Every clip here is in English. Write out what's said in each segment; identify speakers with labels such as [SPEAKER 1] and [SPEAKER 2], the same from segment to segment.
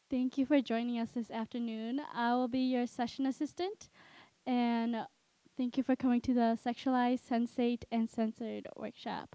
[SPEAKER 1] Thank you for joining us this afternoon. I will be your session assistant, and thank you for coming to the Sexualized, Sensate, and Censored workshop.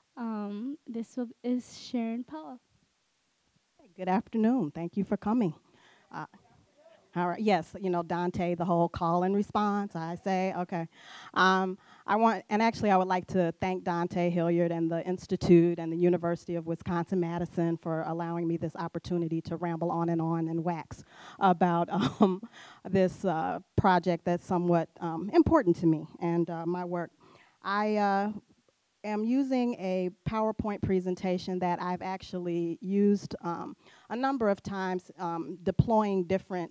[SPEAKER 1] Is Sharon Powell.
[SPEAKER 2] Good afternoon. Thank you for coming. Uh, all right. Yes, Dante, the whole call and response. I say, okay. And actually, I would like to thank Dante Hilliard and the Institute and the University of Wisconsin-Madison for allowing me this opportunity to ramble on and wax about this project that's somewhat important to me and my work. I am using a PowerPoint presentation that I've actually used a number of times deploying different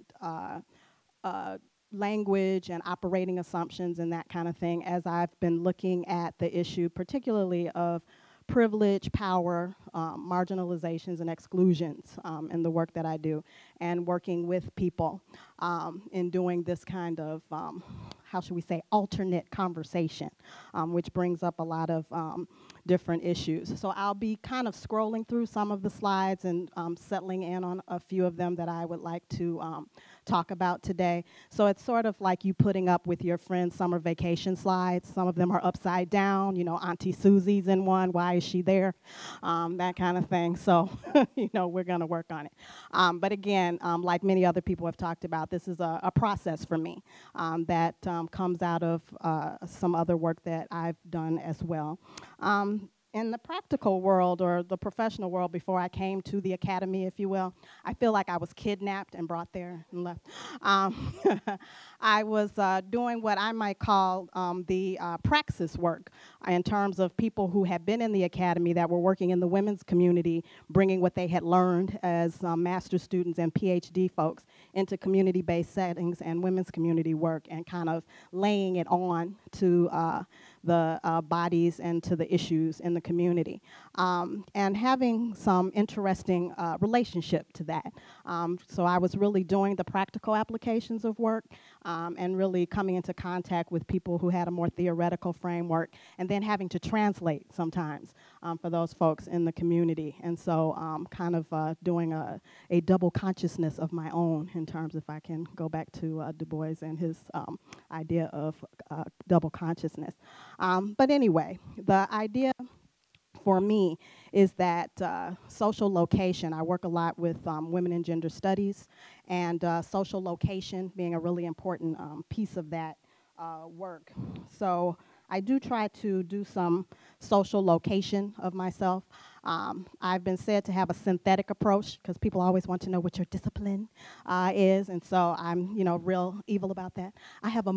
[SPEAKER 2] language and operating assumptions and that kind of thing as I've been looking at the issue, particularly of privilege, power, marginalizations, and exclusions in the work that I do, and working with people in doing this kind of, how should we say, alternate conversation, which brings up a lot of different issues. So I'll be kind of scrolling through some of the slides and settling in on a few of them that I would like to talk about today. So it's sort of like you putting up with your friend's summer vacation slides. Some of them are upside down, Auntie Susie's in one, why is she there? That kind of thing. So, we're gonna work on it. But again, like many other people have talked about, this is a process for me that comes out of some other work that I've done as well. In the practical world or the professional world before I came to the academy, if you will, I feel like I was kidnapped and brought there and left. I was doing what I might call the praxis work in terms of people who had been in the academy that were working in the women's community, bringing what they had learned as master's students and PhD folks into community-based settings and women's community work and kind of laying it on to the bodies and to the issues in the community, and having some interesting relationship to that. So I was really doing the practical applications of work and really coming into contact with people who had a more theoretical framework and then having to translate sometimes for those folks in the community. And so kind of doing a double consciousness of my own in terms, if I can go back to Du Bois and his idea of double consciousness. But anyway, the idea for me is that social location, I work a lot with women and gender studies, and social location being a really important piece of that work. So I do try to do some social location of myself. I've been said to have a synthetic approach because people always want to know what your discipline is, and so I'm, real evil about that. I have a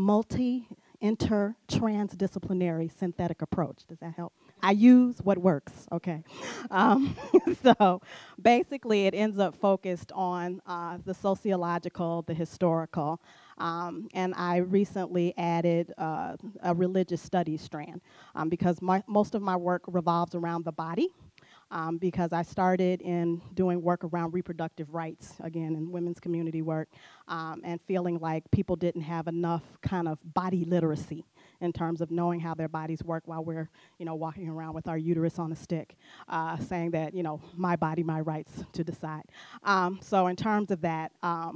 [SPEAKER 2] transdisciplinary synthetic approach. Does that help? I use what works, okay? Um, so basically it ends up focused on the sociological, the historical, and I recently added a religious studies strand because most of my work revolves around the body. Because I started in doing work around reproductive rights, again, in women's community work, and feeling like people didn't have enough kind of body literacy in terms of knowing how their bodies work while we're, walking around with our uterus on a stick, saying that, my body, my rights to decide. So in terms of that,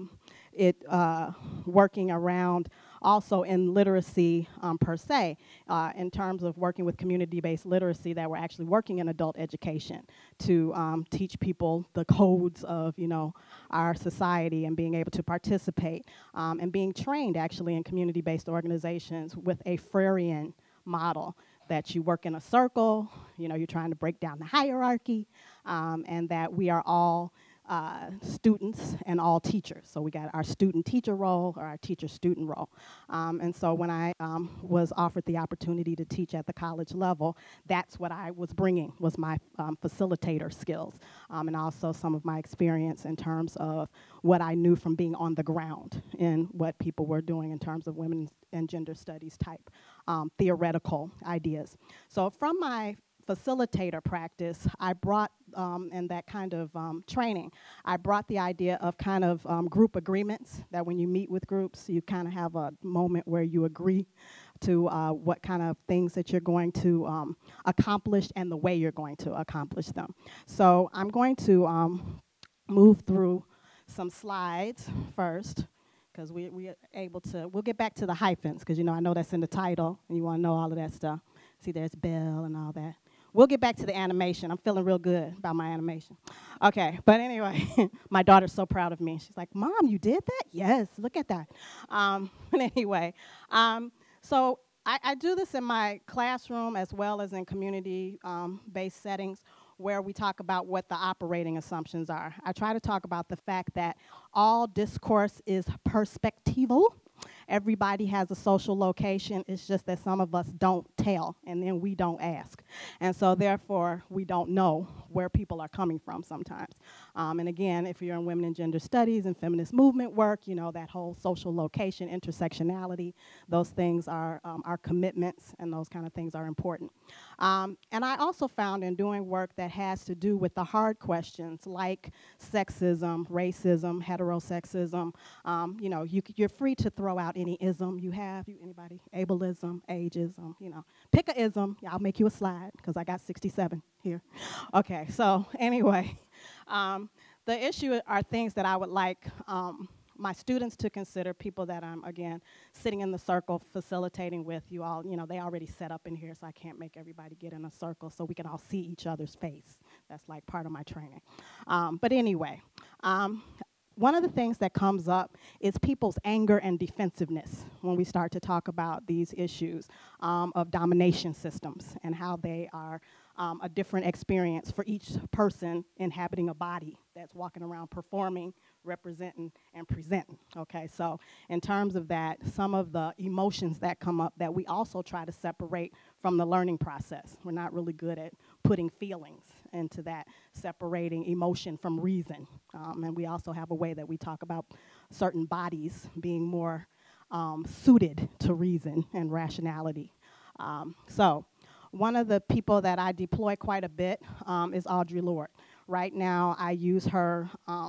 [SPEAKER 2] working around also in literacy per se, in terms of working with community-based literacy that we're actually working in adult education to teach people the codes of, our society and being able to participate and being trained actually in community-based organizations with a Freirean model that you work in a circle, you're trying to break down the hierarchy, and that we are all students and all teachers. So we got our student-teacher role or our teacher-student role. And so when I was offered the opportunity to teach at the college level, that's what I was bringing, was my facilitator skills, and also some of my experience in terms of what I knew from being on the ground in what people were doing in terms of women and gender studies type theoretical ideas. So from my facilitator practice, I brought, in that kind of training, I brought the idea of kind of group agreements, that when you meet with groups, you kind of have a moment where you agree to what kind of things that you're going to accomplish and the way you're going to accomplish them. So I'm going to move through some slides first, because we are able to, we'll get back to the hyphens, because I know that's in the title, and you want to know all of that stuff. See, there's Bell and all that. We'll get back to the animation. I'm feeling real good about my animation. Okay, but anyway, my daughter's so proud of me. She's like, Mom, you did that? Yes, look at that. But anyway, so I do this in my classroom as well as in community-based settings where we talk about what the operating assumptions are. I try to talk about the fact that all discourse is perspectival. Everybody has a social location. It's just that some of us don't tell, and then we don't ask. And so therefore, we don't know where people are coming from sometimes. And again, if you're in women and gender studies and feminist movement work, that whole social location, intersectionality, those things are our commitments, and those kind of things are important. And I also found in doing work that has to do with the hard questions like sexism, racism, heterosexism, you're free to throw out any ism you have. Anybody? Ableism, ageism, pick a ism. Yeah, I'll make you a slide because I got 67 here. Okay, so anyway, the issue are things that I would like my students to consider, people that I'm, again, sitting in the circle facilitating with you all. They already set up in here, so I can't make everybody get in a circle so we can all see each other's face. That's like part of my training. But anyway, one of the things that comes up is people's anger and defensiveness when we start to talk about these issues of domination systems and how they are a different experience for each person inhabiting a body that's walking around performing, representing, and presenting. Okay, so in terms of that, some of the emotions that come up that we also try to separate from the learning process. We're not really good at putting feelings into that, separating emotion from reason. And we also have a way that we talk about certain bodies being more suited to reason and rationality. So one of the people that I deploy quite a bit is Audre Lorde. Right now, I use her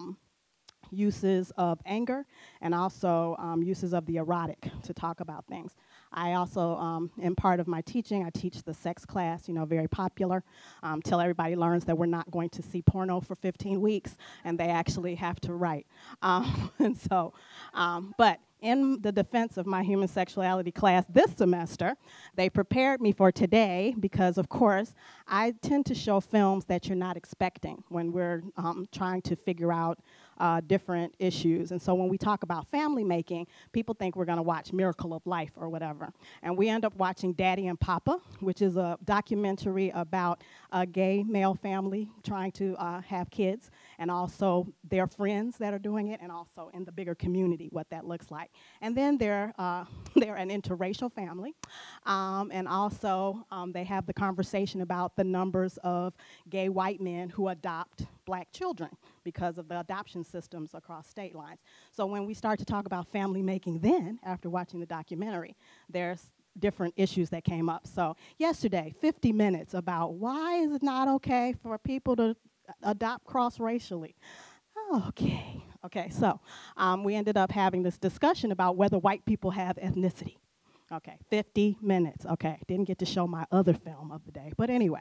[SPEAKER 2] uses of anger and also uses of the erotic to talk about things. I also, in part of my teaching, I teach the sex class, very popular, till everybody learns that we're not going to see porno for 15 weeks and they actually have to write. And so, but in the defense of my human sexuality class this semester, they prepared me for today because, of course, I tend to show films that you're not expecting when we're trying to figure out different issues. And so when we talk about family making, people think we're going to watch Miracle of Life or whatever. And we end up watching Daddy and Papa, which is a documentary about a gay male family trying to have kids, and also their friends that are doing it, and also in the bigger community, what that looks like. And then they're an interracial family, and also they have the conversation about the numbers of gay white men who adopt black children because of the adoption systems across state lines. So when we start to talk about family making then, after watching the documentary, there's different issues that came up. So yesterday, 50 minutes about why is it not okay for people to adopt cross-racially. Okay, so we ended up having this discussion about whether white people have ethnicity. Okay, 50 minutes. Okay, didn't get to show my other film of the day. But anyway,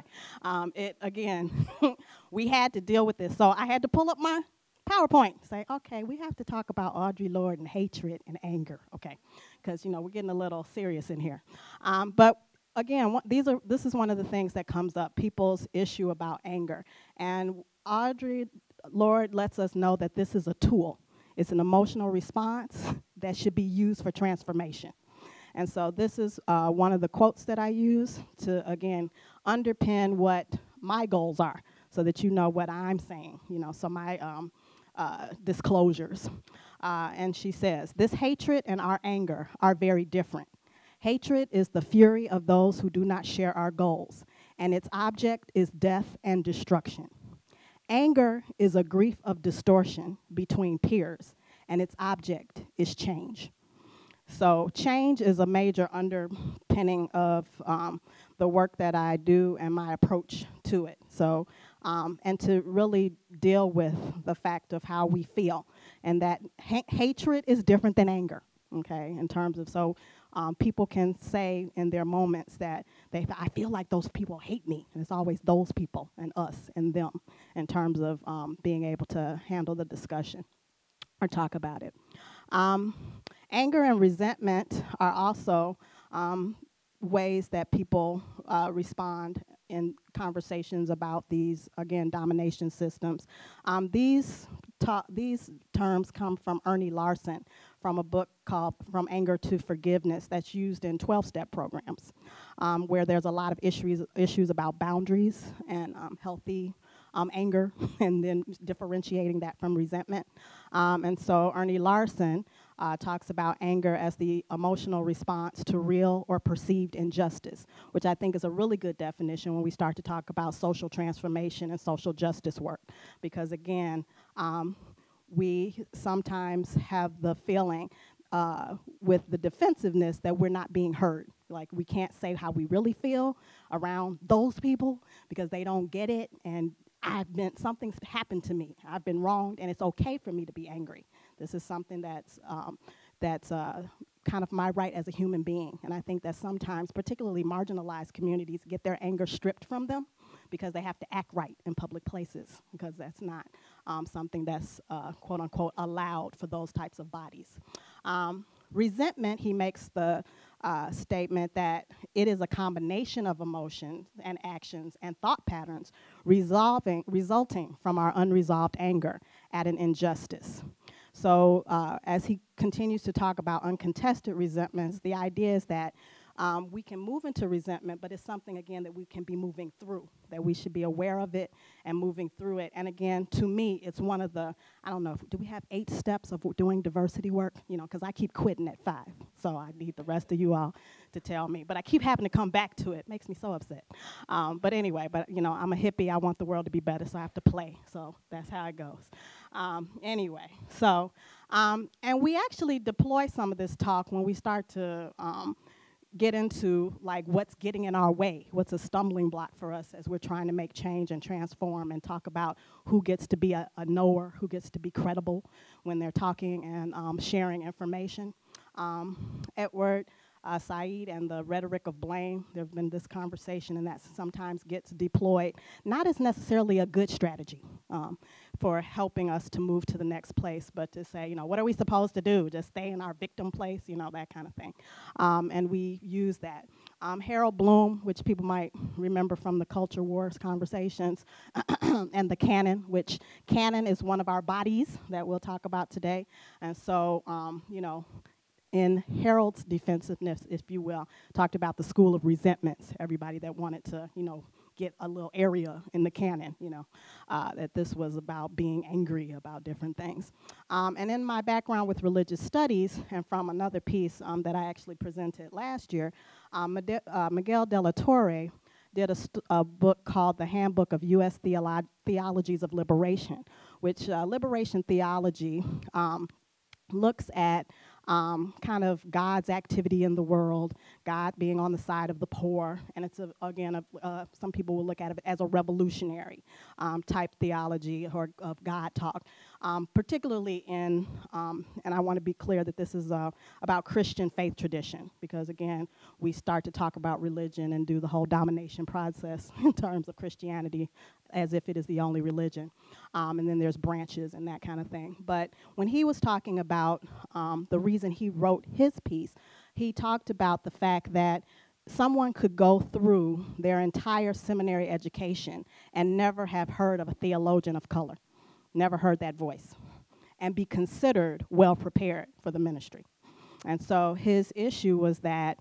[SPEAKER 2] we had to deal with this. So I had to pull up my PowerPoint, say, okay, we have to talk about Audre Lorde and hatred and anger, okay, because, we're getting a little serious in here. But again, this is one of the things that comes up, people's issue about anger. And Audre Lorde lets us know that this is a tool. It's an emotional response that should be used for transformation. And so this is one of the quotes that I use to, again, underpin what my goals are so that you know what I'm saying, so my disclosures. And she says, this hatred and our anger are very different. Hatred is the fury of those who do not share our goals, and its object is death and destruction. Anger is a grief of distortion between peers, and its object is change. So change is a major underpinning of the work that I do and my approach to it. So, and to really deal with the fact of how we feel, and that hatred is different than anger, okay, in terms of, so people can say in their moments that I feel like those people hate me, and it's always those people and us and them in terms of being able to handle the discussion. or talk about it. Anger and resentment are also ways that people respond in conversations about these, again, domination systems. These terms come from Ernie Larson, from a book called From Anger to Forgiveness that's used in 12-step programs, where there's a lot of issues about boundaries and healthy anger, and then differentiating that from resentment. And so Ernie Larson talks about anger as the emotional response to real or perceived injustice, which I think is a really good definition when we start to talk about social transformation and social justice work. Because again, we sometimes have the feeling with the defensiveness that we're not being heard. Like, we can't say how we really feel around those people because they don't get it, and something's happened to me. I've been wronged, and it's okay for me to be angry. This is something that's kind of my right as a human being. And I think that sometimes, particularly marginalized communities, get their anger stripped from them because they have to act right in public places, because that's not something that's quote unquote allowed for those types of bodies. Resentment, he makes the statement that it is a combination of emotions and actions and thought patterns resulting from our unresolved anger at an injustice. So as he continues to talk about uncontested resentments, the idea is that we can move into resentment, but it's something, again, that we can be moving through, that we should be aware of it and moving through it. And again, to me, it's one of the, I don't know, do we have 8 steps of doing diversity work? You know, because I keep quitting at 5, so I need the rest of you all to tell me. But I keep having to come back to it. Makes me so upset. But anyway, you know, I'm a hippie. I want the world to be better, so I have to play. So that's how it goes. Anyway, so, and we actually deploy some of this talk when we start to get into like what's getting in our way, what's a stumbling block for us as we're trying to make change and transform, and talk about who gets to be a knower, who gets to be credible when they're talking and sharing information. Edward Said and the rhetoric of blame, there's been this conversation, and that sometimes gets deployed, not as necessarily a good strategy for helping us to move to the next place, but to say, you know, what are we supposed to do? Just stay in our victim place, you know, that kind of thing. And we use that. Harold Bloom, which people might remember from the culture wars conversations, and the canon, which canon is one of our bodies that we'll talk about today. And so, you know, in Harold's defensiveness, if you will, talked about the school of resentments, everybody that wanted to, you know, get a little area in the canon, you know, that this was about being angry about different things. And in my background with religious studies, and from another piece that I actually presented last year, Miguel de la Torre did a book called The Handbook of U.S. Theologies of Liberation, which liberation theology looks at kind of God's activity in the world, God being on the side of the poor, and it's, again, some people will look at it as a revolutionary type theology or of God talk, particularly in, and I want to be clear that this is about Christian faith tradition, because again, we start to talk about religion and do the whole domination process in terms of Christianity as if it is the only religion, and then there's branches and that kind of thing. But when he was talking about the reason he wrote his piece, he talked about the fact that someone could go through their entire seminary education and never have heard of a theologian of color, never heard that voice, and be considered well prepared for the ministry. And so his issue was that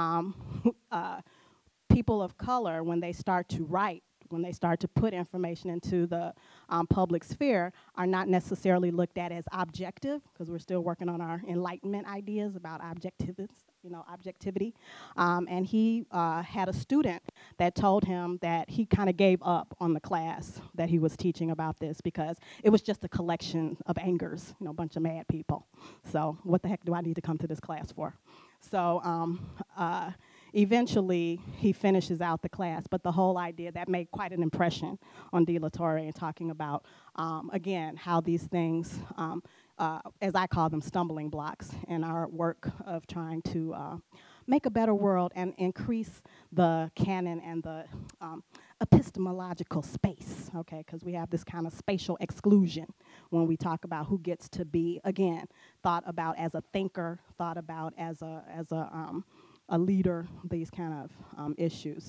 [SPEAKER 2] people of color, when they start to write, when they start to put information into the public sphere, are not necessarily looked at as objective, because we're still working on our Enlightenment ideas about objectivity. And he had a student that told him that he kind of gave up on the class that he was teaching about this because it was just a collection of angers, you know, a bunch of mad people. So what the heck do I need to come to this class for? So eventually, he finishes out the class, but the whole idea, that made quite an impression on De La Torre, and talking about, again, how these things, as I call them, stumbling blocks in our work of trying to make a better world and increase the canon and the epistemological space, okay? Because we have this kind of spatial exclusion when we talk about who gets to be, again, thought about as a thinker, thought about as a leader, these kind of issues.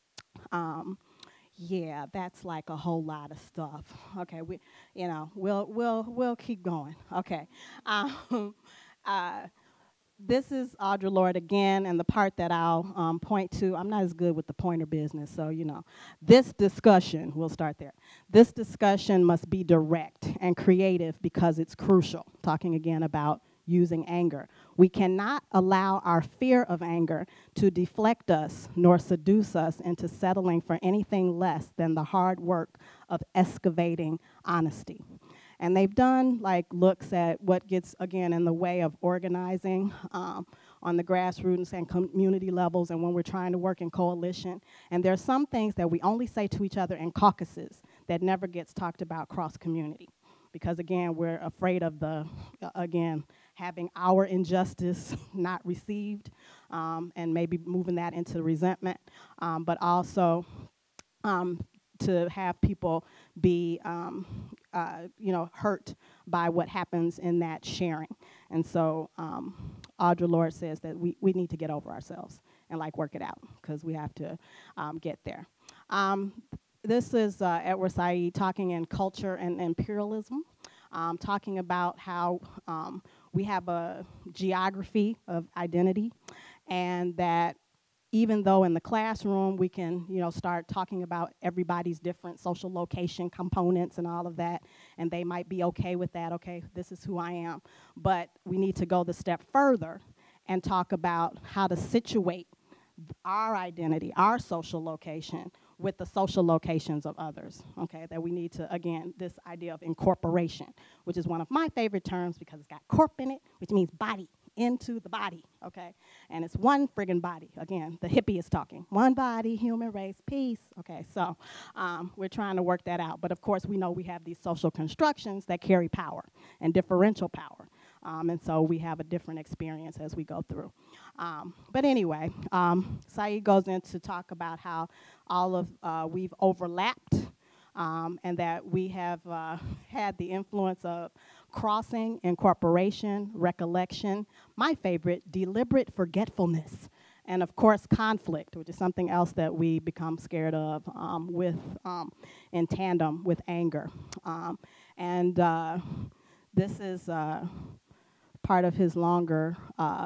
[SPEAKER 2] Yeah, that's like a whole lot of stuff. Okay, we'll keep going. Okay, uh, this is Audre Lorde again, and the part that I'll point to. I'm not as good with the pointer business, so this discussion. We'll start there. This discussion must be direct and creative because it's crucial. Talking again about using anger. We cannot allow our fear of anger to deflect us nor seduce us into settling for anything less than the hard work of excavating honesty. And they've done like looks at what gets, again, in the way of organizing on the grassroots and community levels and when we're trying to work in coalition. And there are some things that we only say to each other in caucuses that never gets talked about cross-community. Because again, we're afraid of having our injustice not received and maybe moving that into resentment, but also to have people be hurt by what happens in that sharing. And so Audre Lorde says that we need to get over ourselves and like work it out because we have to get there. This is Edward Said talking in Culture and Imperialism, talking about how we have a geography of identity, and that even though in the classroom we can start talking about everybody's different social location components and all of that, and they might be okay with that, okay, this is who I am. But we need to go the step further and talk about how to situate our identity, our social location, with the social locations of others, okay? That we need to, again, this idea of incorporation, which is one of my favorite terms because it's got corp in it, which means body, into the body, okay? And it's one friggin' body. Again, the hippie is talking. One body, human race, peace. Okay, so we're trying to work that out. But of course, we know we have these social constructions that carry power and differential power. And so we have a different experience as we go through. But anyway, Said goes in to talk about how all of we've overlapped and that we have had the influence of crossing, incorporation, recollection, my favorite, deliberate forgetfulness, and of course conflict, which is something else that we become scared of in tandem with anger. And this is part of his longer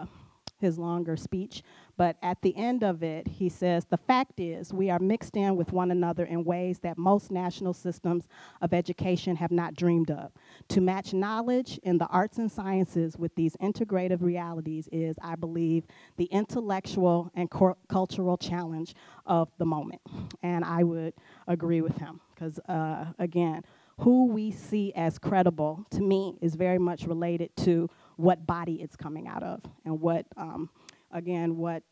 [SPEAKER 2] speech, but at the end of it, he says, the fact is we are mixed in with one another in ways that most national systems of education have not dreamed of. To match knowledge in the arts and sciences with these integrative realities is, I believe, the intellectual and cultural challenge of the moment. And I would agree with him, because again, who we see as credible, to me, is very much related to what body it's coming out of and what, what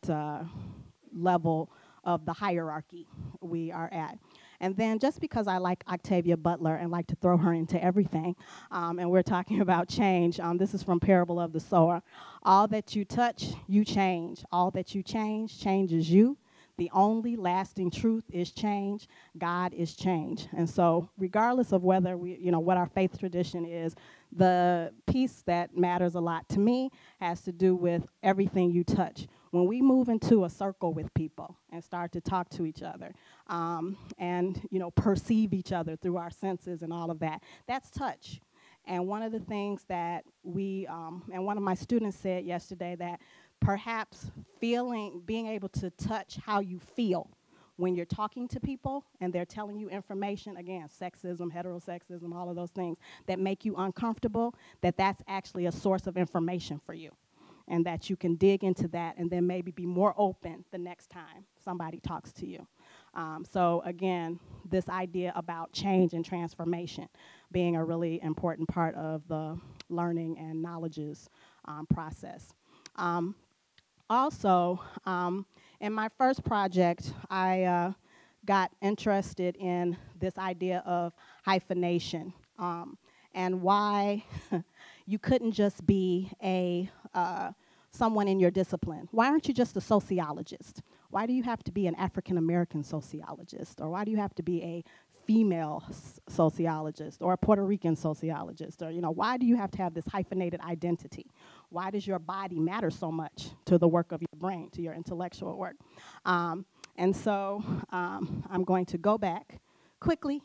[SPEAKER 2] level of the hierarchy we are at. And then just because I like Octavia Butler and like to throw her into everything, and we're talking about change, this is from Parable of the Sower. All that you touch, you change. All that you change, changes you. The only lasting truth is change. God is change. And so regardless of whether what our faith tradition is, the piece that matters a lot to me has to do with everything you touch. When we move into a circle with people and start to talk to each other and perceive each other through our senses and all of that, that's touch. And one of the things that and one of my students said yesterday that perhaps being able to touch how you feel when you're talking to people and they're telling you information, again, sexism, heterosexism, all of those things that make you uncomfortable, that's actually a source of information for you. And that you can dig into that and then maybe be more open the next time somebody talks to you. So again, this idea about change and transformation being a really important part of the learning and knowledges process. Also, in my first project, I got interested in this idea of hyphenation and why you couldn't just be a someone in your discipline? Why aren't you just a sociologist? Why do you have to be an African-American sociologist? Or why do you have to be a female sociologist or a Puerto Rican sociologist? Or, why do you have to have this hyphenated identity? Why does your body matter so much to the work of your brain, to your intellectual work? And so I'm going to go back quickly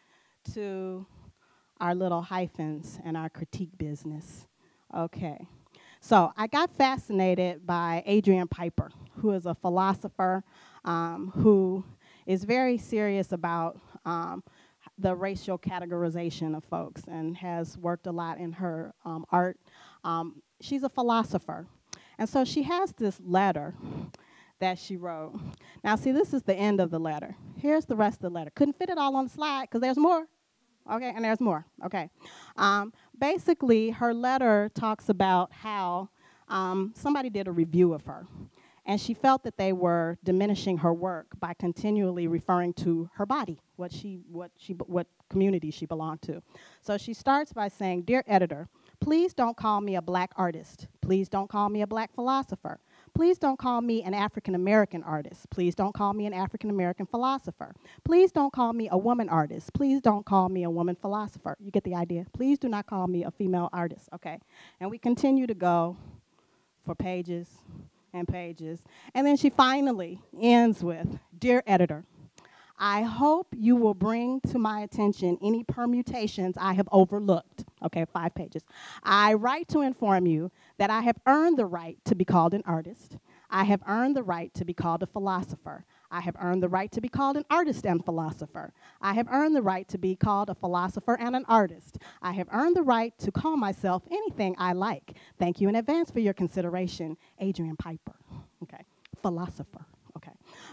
[SPEAKER 2] to our little hyphens and our critique business. Okay. So I got fascinated by Adrian Piper, who is a philosopher who is very serious about the racial categorization of folks and has worked a lot in her art. She's a philosopher. And so she has this letter that she wrote. Now, see, this is the end of the letter. Here's the rest of the letter. Couldn't fit it all on the slide because there's more. Okay, and there's more. Okay. Basically, her letter talks about how somebody did a review of her, and she felt that they were diminishing her work by continually referring to her body, what community she belonged to. So she starts by saying, "Dear editor, please don't call me a black artist. Please don't call me a black philosopher. Please don't call me an African-American artist. Please don't call me an African-American philosopher. Please don't call me a woman artist. Please don't call me a woman philosopher." You get the idea? Please do not call me a female artist, okay? And we continue to go for pages and pages. And then she finally ends with, "Dear editor, I hope you will bring to my attention any permutations I have overlooked." Okay, 5 pages. "I write to inform you that I have earned the right to be called an artist. I have earned the right to be called a philosopher. I have earned the right to be called an artist and philosopher. I have earned the right to be called a philosopher and an artist. I have earned the right to call myself anything I like. Thank you in advance for your consideration, Adrian Piper." Okay, philosopher. Okay.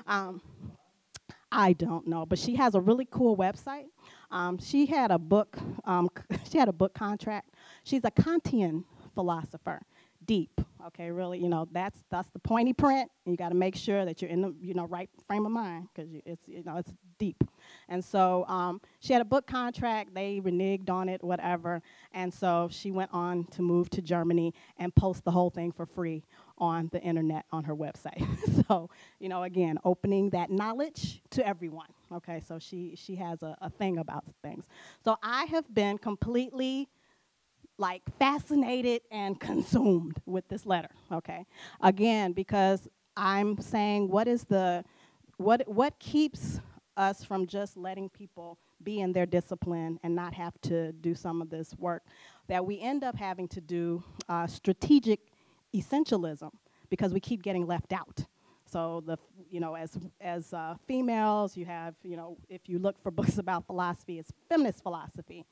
[SPEAKER 2] I don't know, but she has a really cool website. She had a book. She had a book contract. She's a Kantian philosopher, deep. Okay, really, that's the pointy print. You got to make sure that you're in the right frame of mind because it's deep. And so she had a book contract. They reneged on it, whatever. And so she went on to move to Germany and post the whole thing for free on the internet on her website. So, again, opening that knowledge to everyone. Okay, so she has a thing about things. So I have been completely fascinated and consumed with this letter, okay? Again, because I'm saying what keeps us from just letting people be in their discipline and not have to do some of this work, that we end up having to do strategic essentialism because we keep getting left out. So as females, you have, if you look for books about philosophy, it's feminist philosophy.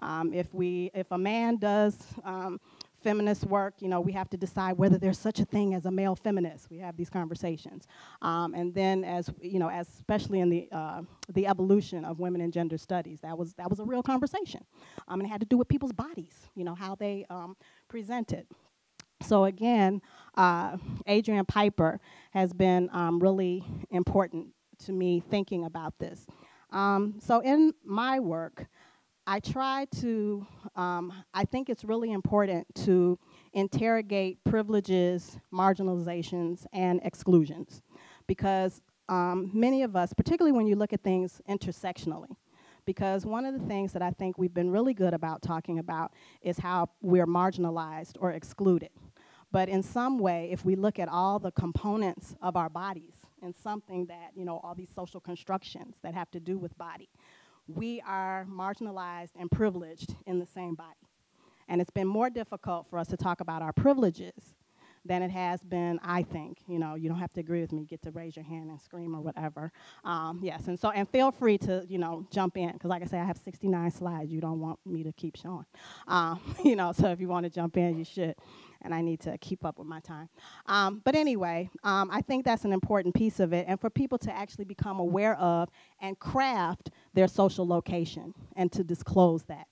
[SPEAKER 2] If a man does feminist work, we have to decide whether there's such a thing as a male feminist. We have these conversations. And then as especially in the evolution of women and gender studies, that was a real conversation. And it had to do with people's bodies, how they presented. So again, Adrian Piper has been really important to me thinking about this. So in my work, I try to, I think it's really important to interrogate privileges, marginalizations, and exclusions. Because many of us, particularly when you look at things intersectionally, because one of the things that I think we've been really good about talking about is how we're marginalized or excluded. But in some way, if we look at all the components of our bodies and something that, all these social constructions that have to do with body, we are marginalized and privileged in the same body. And it's been more difficult for us to talk about our privileges than it has been, I think. You don't have to agree with me. You get to raise your hand and scream or whatever. Yes, and feel free to, jump in, because like I say, I have 69 slides. You don't want me to keep showing. So if you want to jump in, you should. And I need to keep up with my time. But anyway, I think that's an important piece of it, and for people to actually become aware of and craft their social location and to disclose that.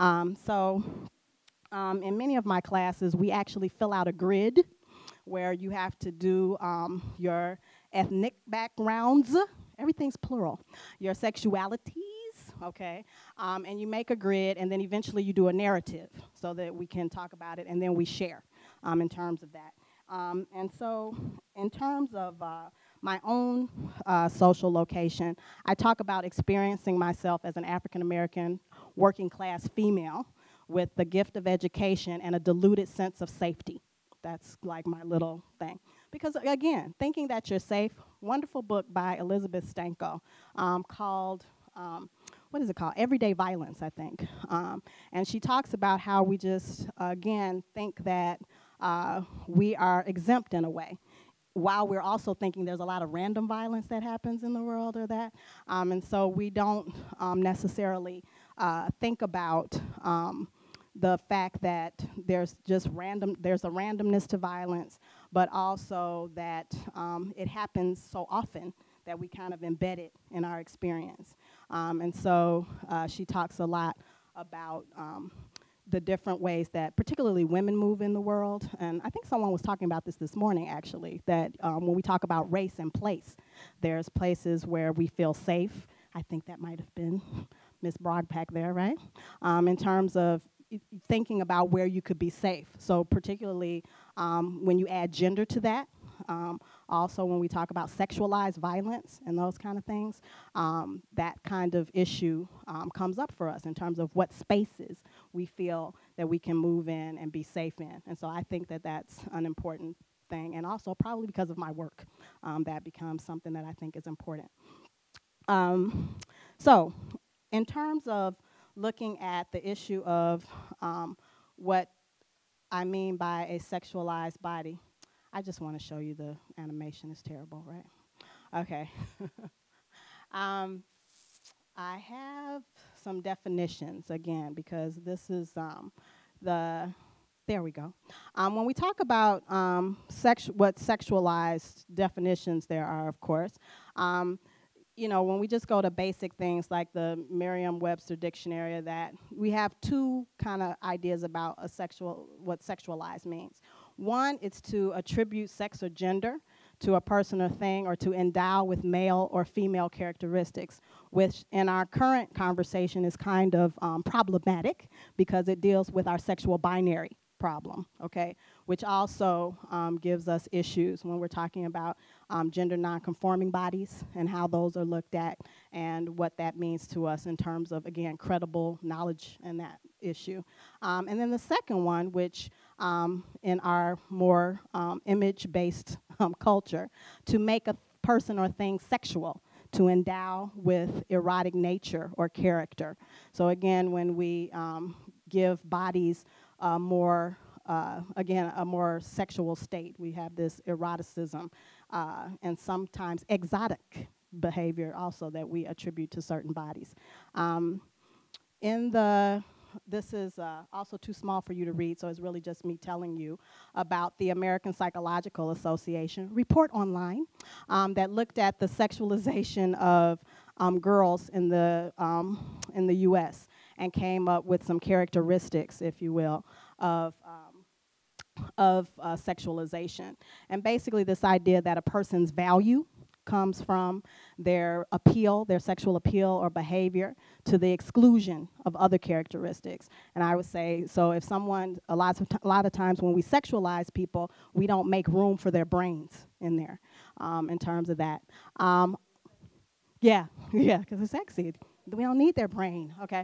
[SPEAKER 2] In many of my classes, we actually fill out a grid where you have to do your ethnic backgrounds, everything's plural, your sexualities, okay, and you make a grid, and then eventually you do a narrative so that we can talk about it, and then we share in terms of that. And so in terms of my own social location, I talk about experiencing myself as an African-American working class female with the gift of education and a diluted sense of safety. That's like my little thing. Because again, thinking that you're safe, wonderful book by Elizabeth Stanko called, what is it called? Everyday Violence, I think. And she talks about how we just, again, think that we are exempt in a way, while we're also thinking there's a lot of random violence that happens in the world or that. And so we don't necessarily think about the fact that there's just there's a randomness to violence, but also that it happens so often that we kind of embed it in our experience. And so she talks a lot about the different ways that particularly women move in the world. And I think someone was talking about this morning, actually, that when we talk about race and place, there's places where we feel safe. I think that might have been Ms. Broadpack there, right? In terms of thinking about where you could be safe. So particularly when you add gender to that, also when we talk about sexualized violence and those kind of things, that kind of issue comes up for us in terms of what spaces we feel that we can move in and be safe in. And so I think that that's an important thing, and also probably because of my work, that becomes something that I think is important. So in terms of looking at the issue of what I mean by a sexualized body, I just want to show you the animation. It's terrible, right? Okay. I have some definitions, again, because this is there we go. When we talk about what sexualized definitions there are, of course, you know, when we just go to basic things like the Merriam-Webster dictionary, that we have two kind of ideas about what sexualized means. One, it's to attribute sex or gender to a person or thing, or to endow with male or female characteristics, which in our current conversation is kind of problematic because it deals with our sexual binary problem, okay, which also gives us issues when we're talking about gender nonconforming bodies and how those are looked at and what that means to us in terms of, again, credible knowledge in that issue. And then the second one, which in our more image-based culture, to make a person or thing sexual, to endow with erotic nature or character. So again, when we give bodies more, again, a more sexual state, we have this eroticism and sometimes exotic behavior also that we attribute to certain bodies. This is also too small for you to read, so it's really just me telling you about the American Psychological Association report online that looked at the sexualization of girls in the U.S. and came up with some characteristics, if you will, of sexualization. And basically this idea that a person's value comes from their appeal, their sexual appeal or behavior, to the exclusion of other characteristics. And I would say, so if someone, a lot of times when we sexualize people, we don't make room for their brains in there in terms of that. Yeah, because it's sexy. We don't need their brain, okay?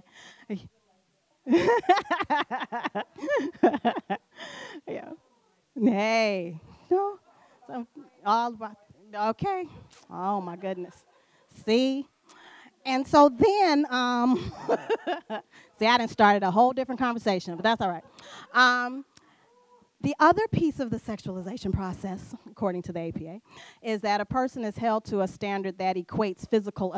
[SPEAKER 2] Yeah. Hey, no, so all about, okay. Oh my goodness. See? And so then, see, I done started a whole different conversation, but that's all right. The other piece of the sexualization process, according to the APA, is that a person is held to a standard that equates physical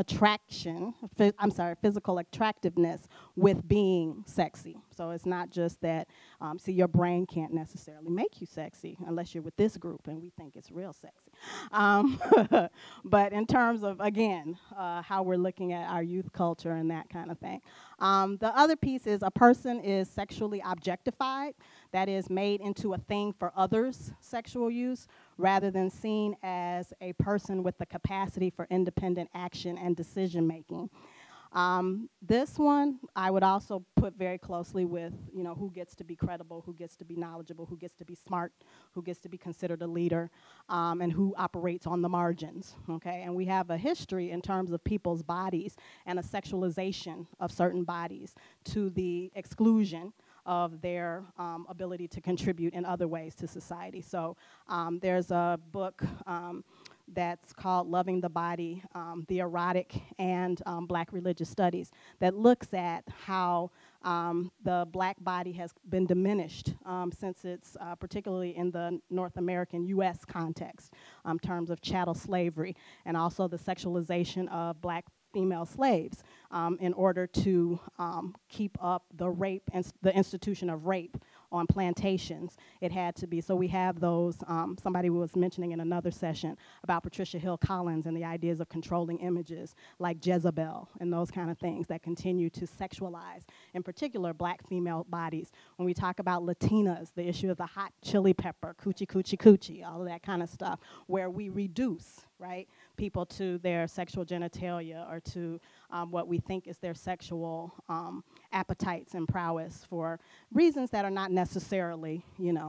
[SPEAKER 2] attractiveness with being sexy. So it's not just that, see, your brain can't necessarily make you sexy unless you're with this group and we think it's real sexy. But in terms of, again, how we're looking at our youth culture and that kind of thing. The other piece is a person is sexually objectified, that is made into a thing for others' sexual use, rather than seen as a person with the capacity for independent action and decision making. This one I would also put very closely with, who gets to be credible, who gets to be knowledgeable, who gets to be smart, who gets to be considered a leader, and who operates on the margins, okay? And we have a history in terms of people's bodies and a sexualization of certain bodies to the exclusion of their ability to contribute in other ways to society. So there's a book that's called Loving the Body, the Erotic and Black Religious Studies, that looks at how the black body has been diminished since it's particularly in the North American US context, in terms of chattel slavery, and also the sexualization of black female slaves in order to keep up the rape and the institution of rape on plantations. It had to be. So we have those, somebody was mentioning in another session about Patricia Hill Collins and the ideas of controlling images like Jezebel and those kind of things that continue to sexualize, in particular, black female bodies. When we talk about Latinas, the issue of the hot chili pepper, coochie, coochie, coochie, all of that kind of stuff, where we reduce, right, people to their sexual genitalia or to what we think is their sexual appetites and prowess for reasons that are not necessarily,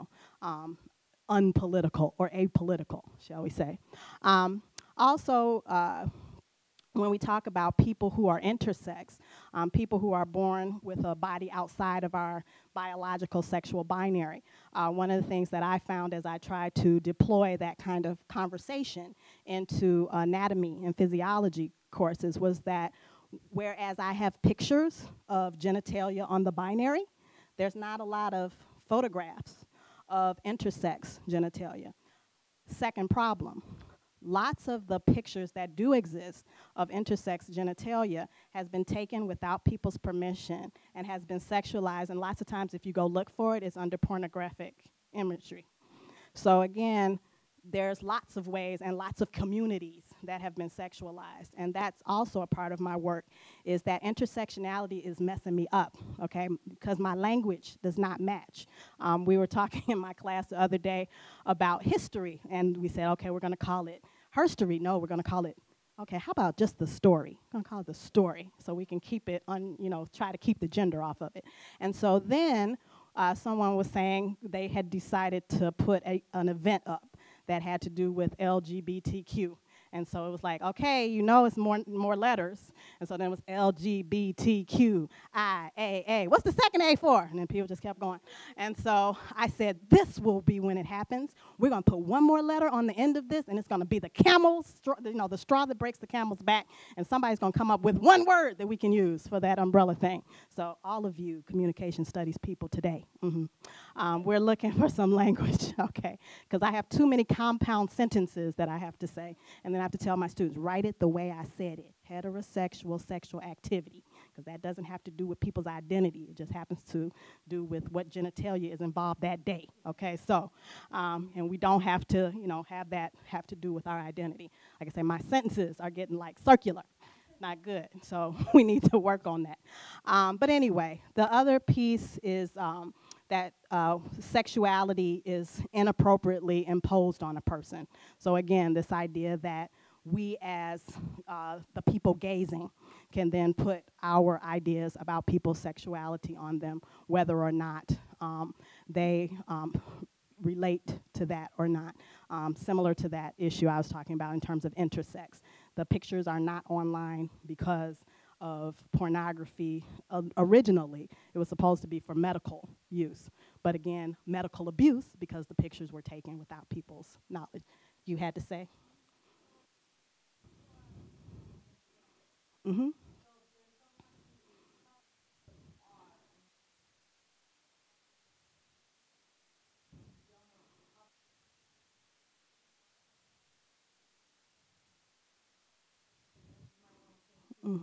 [SPEAKER 2] unpolitical or apolitical, shall we say. Also, when we talk about people who are intersex, people who are born with a body outside of our biological sexual binary, one of the things that I found as I tried to deploy that kind of conversation into anatomy and physiology courses was that whereas I have pictures of genitalia on the binary, there's not a lot of photographs of intersex genitalia. Second problem. Lots of the pictures that do exist of intersex genitalia has been taken without people's permission and has been sexualized, and lots of times if you go look for it, it's under pornographic imagery. So again, there's lots of ways and lots of communities that have been sexualized, and that's also a part of my work, is that intersectionality is messing me up, okay, because my language does not match. We were talking in my class the other day about history, and we said, okay, we're gonna call it herstory. No, we're gonna call it, okay, how about just the story? I'm gonna call it the story, so we can keep it try to keep the gender off of it. And so then someone was saying they had decided to put an event up that had to do with LGBTQ. And so it was like, okay, it's more letters. And so then it was LGBTQIAA. What's the second A for? And then people just kept going. And so I said, this will be when it happens. We're going to put one more letter on the end of this, and it's going to be the camel's straw, the straw that breaks the camel's back. And somebody's going to come up with one word that we can use for that umbrella thing. So all of you communication studies people today, we're looking for some language, okay? Because I have too many compound sentences that I have to say. And then I have to tell my students, write it the way I said it. Heterosexual sexual activity, because that doesn't have to do with people's identity. It just happens to do with what genitalia is involved that day, okay? So, and we don't have to, have to do with our identity. Like I say, my sentences are getting like circular. Not good, so we need to work on that. But anyway, the other piece is that sexuality is inappropriately imposed on a person. So again, this idea that we as the people gazing can then put our ideas about people's sexuality on them, whether or not they relate to that or not. Similar to that issue I was talking about in terms of intersex. The pictures are not online because of pornography. Originally, it was supposed to be for medical use. But again, medical abuse because the pictures were taken without people's knowledge. You had to say? Mm-hmm. Mm-hmm.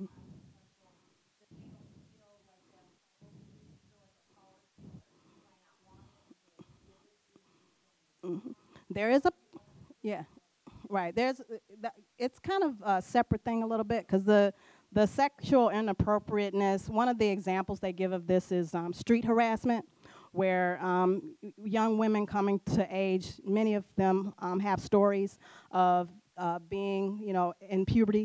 [SPEAKER 2] Mm-hmm. There is a, yeah, right. It's kind of a separate thing a little bit because the sexual inappropriateness, one of the examples they give of this is street harassment, where young women coming to age, many of them have stories of being, in puberty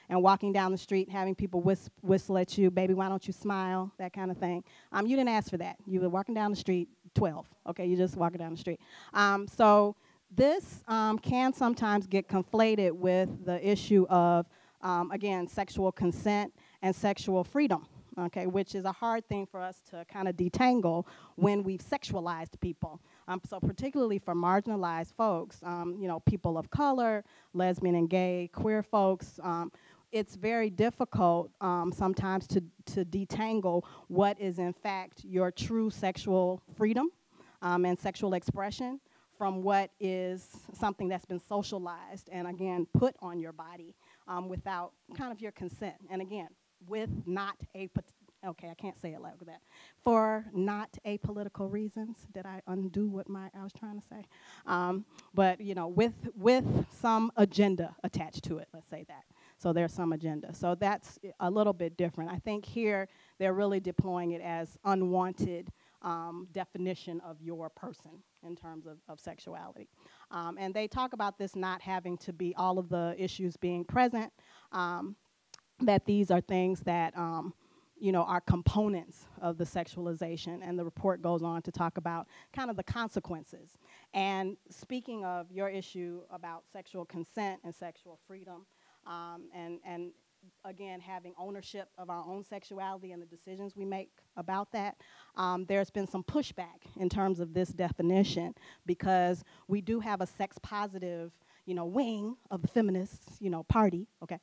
[SPEAKER 2] and walking down the street, having people whistle at you, baby, why don't you smile, that kind of thing. You didn't ask for that. You were walking down the street, 12, okay? You're just walking down the street. So this can sometimes get conflated with the issue of, again, sexual consent and sexual freedom, okay, which is a hard thing for us to kind of detangle when we've sexualized people. So particularly for marginalized folks, you know, people of color, lesbian and gay, queer folks, it's very difficult sometimes to detangle what is in fact your true sexual freedom and sexual expression from what is something that's been socialized and, again, put on your body without kind of your consent. And, again, with not a, okay, I can't say it like that, for not apolitical reasons. Did I undo what I was trying to say? But, you know, with some agenda attached to it, let's say that. So there's some agenda. So that's a little bit different. I think here they're really deploying it as unwanted definition of your person in terms of sexuality. And they talk about this not having to be all of the issues being present, that these are things that you know, are components of the sexualization, and the report goes on to talk about kind of the consequences. And speaking of your issue about sexual consent and sexual freedom, and again, having ownership of our own sexuality and the decisions we make about that, there's been some pushback in terms of this definition, because we do have a sex-positive, you know, wing of the feminists, you know, party, okay?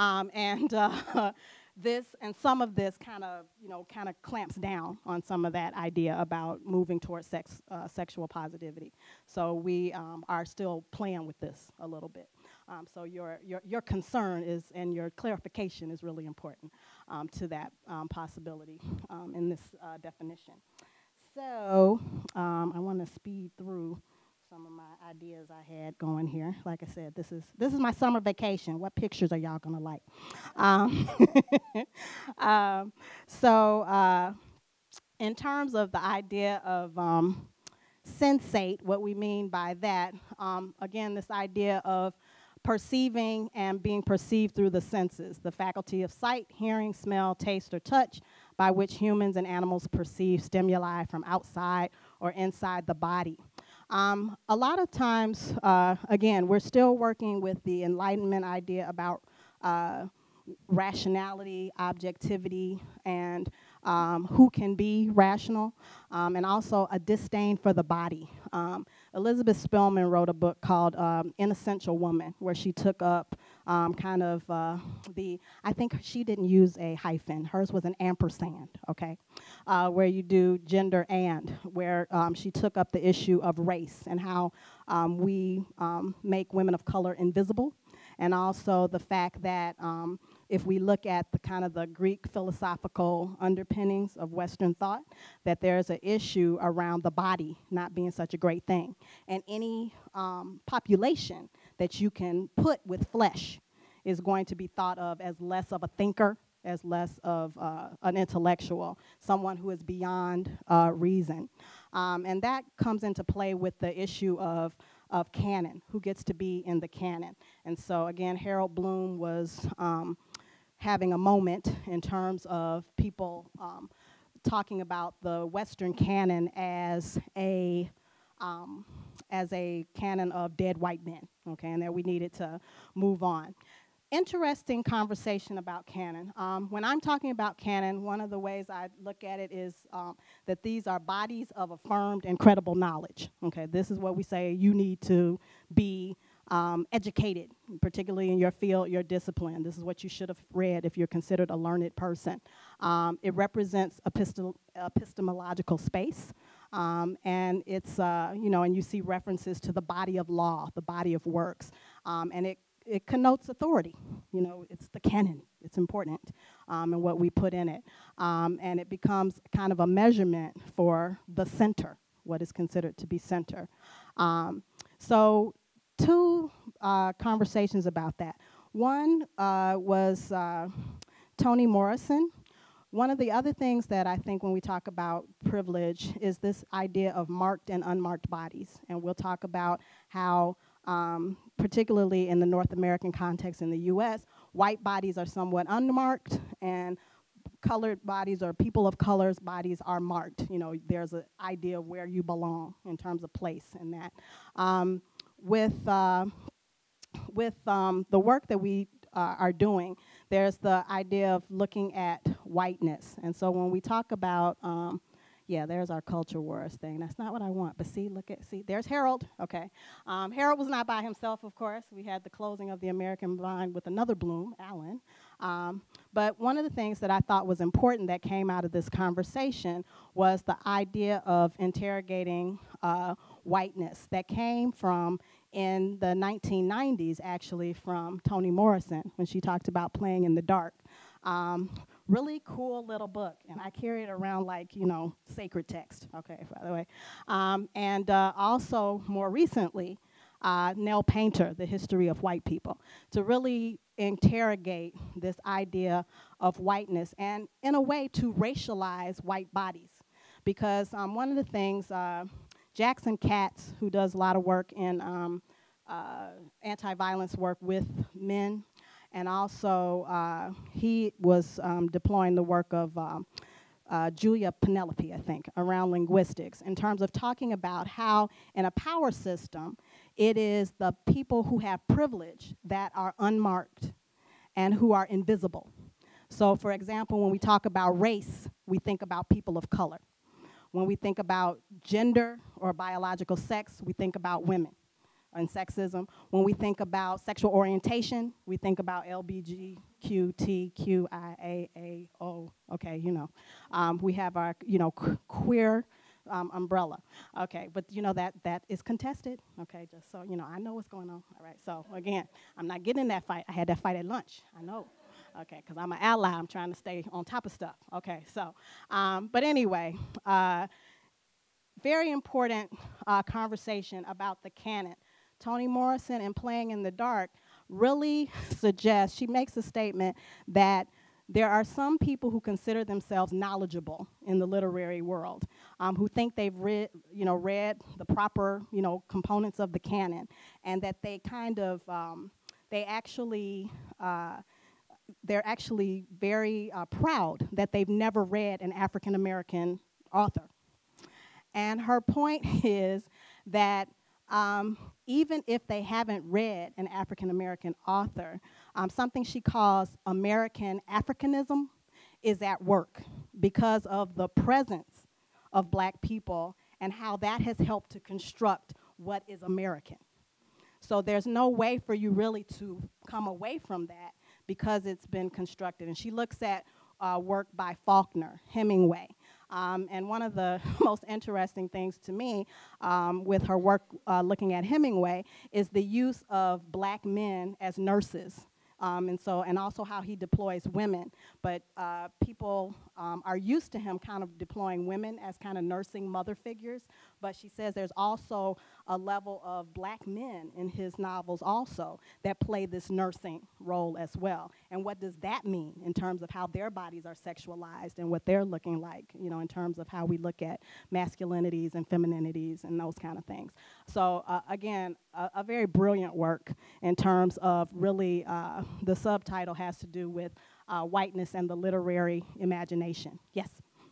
[SPEAKER 2] This and some of this kind of, you know, kind of clamps down on some of that idea about moving towards sexual positivity. So we are still playing with this a little bit. So your concern is, and your clarification is really important to that possibility in this definition. So I want to speed through some of my ideas I had going here. Like I said, this is my summer vacation. What pictures are y'all gonna like? So in terms of the idea of sensate, what we mean by that, again, this idea of perceiving and being perceived through the senses, the faculty of sight, hearing, smell, taste, or touch, by which humans and animals perceive stimuli from outside or inside the body. A lot of times, again, we're still working with the Enlightenment idea about rationality, objectivity, and who can be rational, and also a disdain for the body. Elizabeth Spellman wrote a book called Inessential Woman, where she took up kind of I think she didn't use a hyphen. Hers was an ampersand, okay, where you do gender and, where she took up the issue of race and how we make women of color invisible, and also the fact that if we look at the kind of the Greek philosophical underpinnings of Western thought, that there's an issue around the body not being such a great thing. And any population that you can put with flesh is going to be thought of as less of a thinker, as less of an intellectual, someone who is beyond reason. And that comes into play with the issue of canon, who gets to be in the canon. And so again, Harold Bloom was having a moment in terms of people talking about the Western canon as a canon of dead white men, okay, and that we needed to move on. Interesting conversation about canon. When I'm talking about canon, one of the ways I look at it is that these are bodies of affirmed and credible knowledge. Okay, this is what we say you need to be educated, particularly in your field, your discipline. This is what you should have read if you're considered a learned person. It represents epistemological space, and it's, you know, and you see references to the body of law, the body of works, and it connotes authority. You know, it's the canon. It's important in what we put in it. And it becomes kind of a measurement for the center, what is considered to be center. So two conversations about that. One was Toni Morrison. One of the other things that I think when we talk about privilege is this idea of marked and unmarked bodies. And we'll talk about how, particularly in the North American context in the US, white bodies are somewhat unmarked, and colored bodies or people of color's bodies are marked. You know, there's an idea of where you belong in terms of place in that. Um, with uh, with the work that we are doing, there's the idea of looking at whiteness. And so when we talk about, yeah, there's our culture wars thing. That's not what I want, but see, see, there's Harold, okay. Harold was not by himself, of course. We had the closing of the American vine with another bloom, Alan. But one of the things that I thought was important that came out of this conversation was the idea of interrogating whiteness that came from in the 1990s, actually, from Toni Morrison, when she talked about playing in the dark. Really cool little book, and I carry it around like, you know, sacred text, okay, by the way. And also, more recently, Nell Painter, The History of White People, to really interrogate this idea of whiteness and, in a way, to racialize white bodies. Because one of the things, Jackson Katz, who does a lot of work in anti-violence work with men, and also he was deploying the work of Julia Penelope, I think, around linguistics, in terms of talking about how in a power system, it is the people who have privilege that are unmarked and who are invisible. So for example, when we talk about race, we think about people of color. When we think about gender or biological sex, we think about women and sexism. When we think about sexual orientation, we think about LBGTQIAAO. Okay, you know. We have our, you know, queer umbrella. Okay, but you know that is contested. Okay, just so you know, I know what's going on. All right, so again, I'm not getting in that fight. I had that fight at lunch. I know. Okay, because I'm an ally. I'm trying to stay on top of stuff. Okay, so, but anyway, very important conversation about the canon. Toni Morrison in Playing in the Dark really suggests, she makes a statement that there are some people who consider themselves knowledgeable in the literary world, who think they've read the proper, you know, components of the canon, and that they kind of, they're actually very proud that they've never read an African American author. And her point is that even if they haven't read an African American author, something she calls American Africanism is at work because of the presence of black people and how that has helped to construct what is American. So there's no way for you really to come away from that because it's been constructed. And she looks at work by Faulkner, Hemingway. And one of the most interesting things to me with her work looking at Hemingway is the use of black men as nurses. And also how he deploys women. But people are used to him kind of deploying women as kind of nursing mother figures. But she says there's also a level of black men in his novels also that play this nursing role as well. And what does that mean in terms of how their bodies are sexualized and what they're looking like, you know, in terms of how we look at masculinities and femininities and those kind of things. So again, a very brilliant work in terms of really the subtitle has to do with whiteness and the literary imagination. Yes?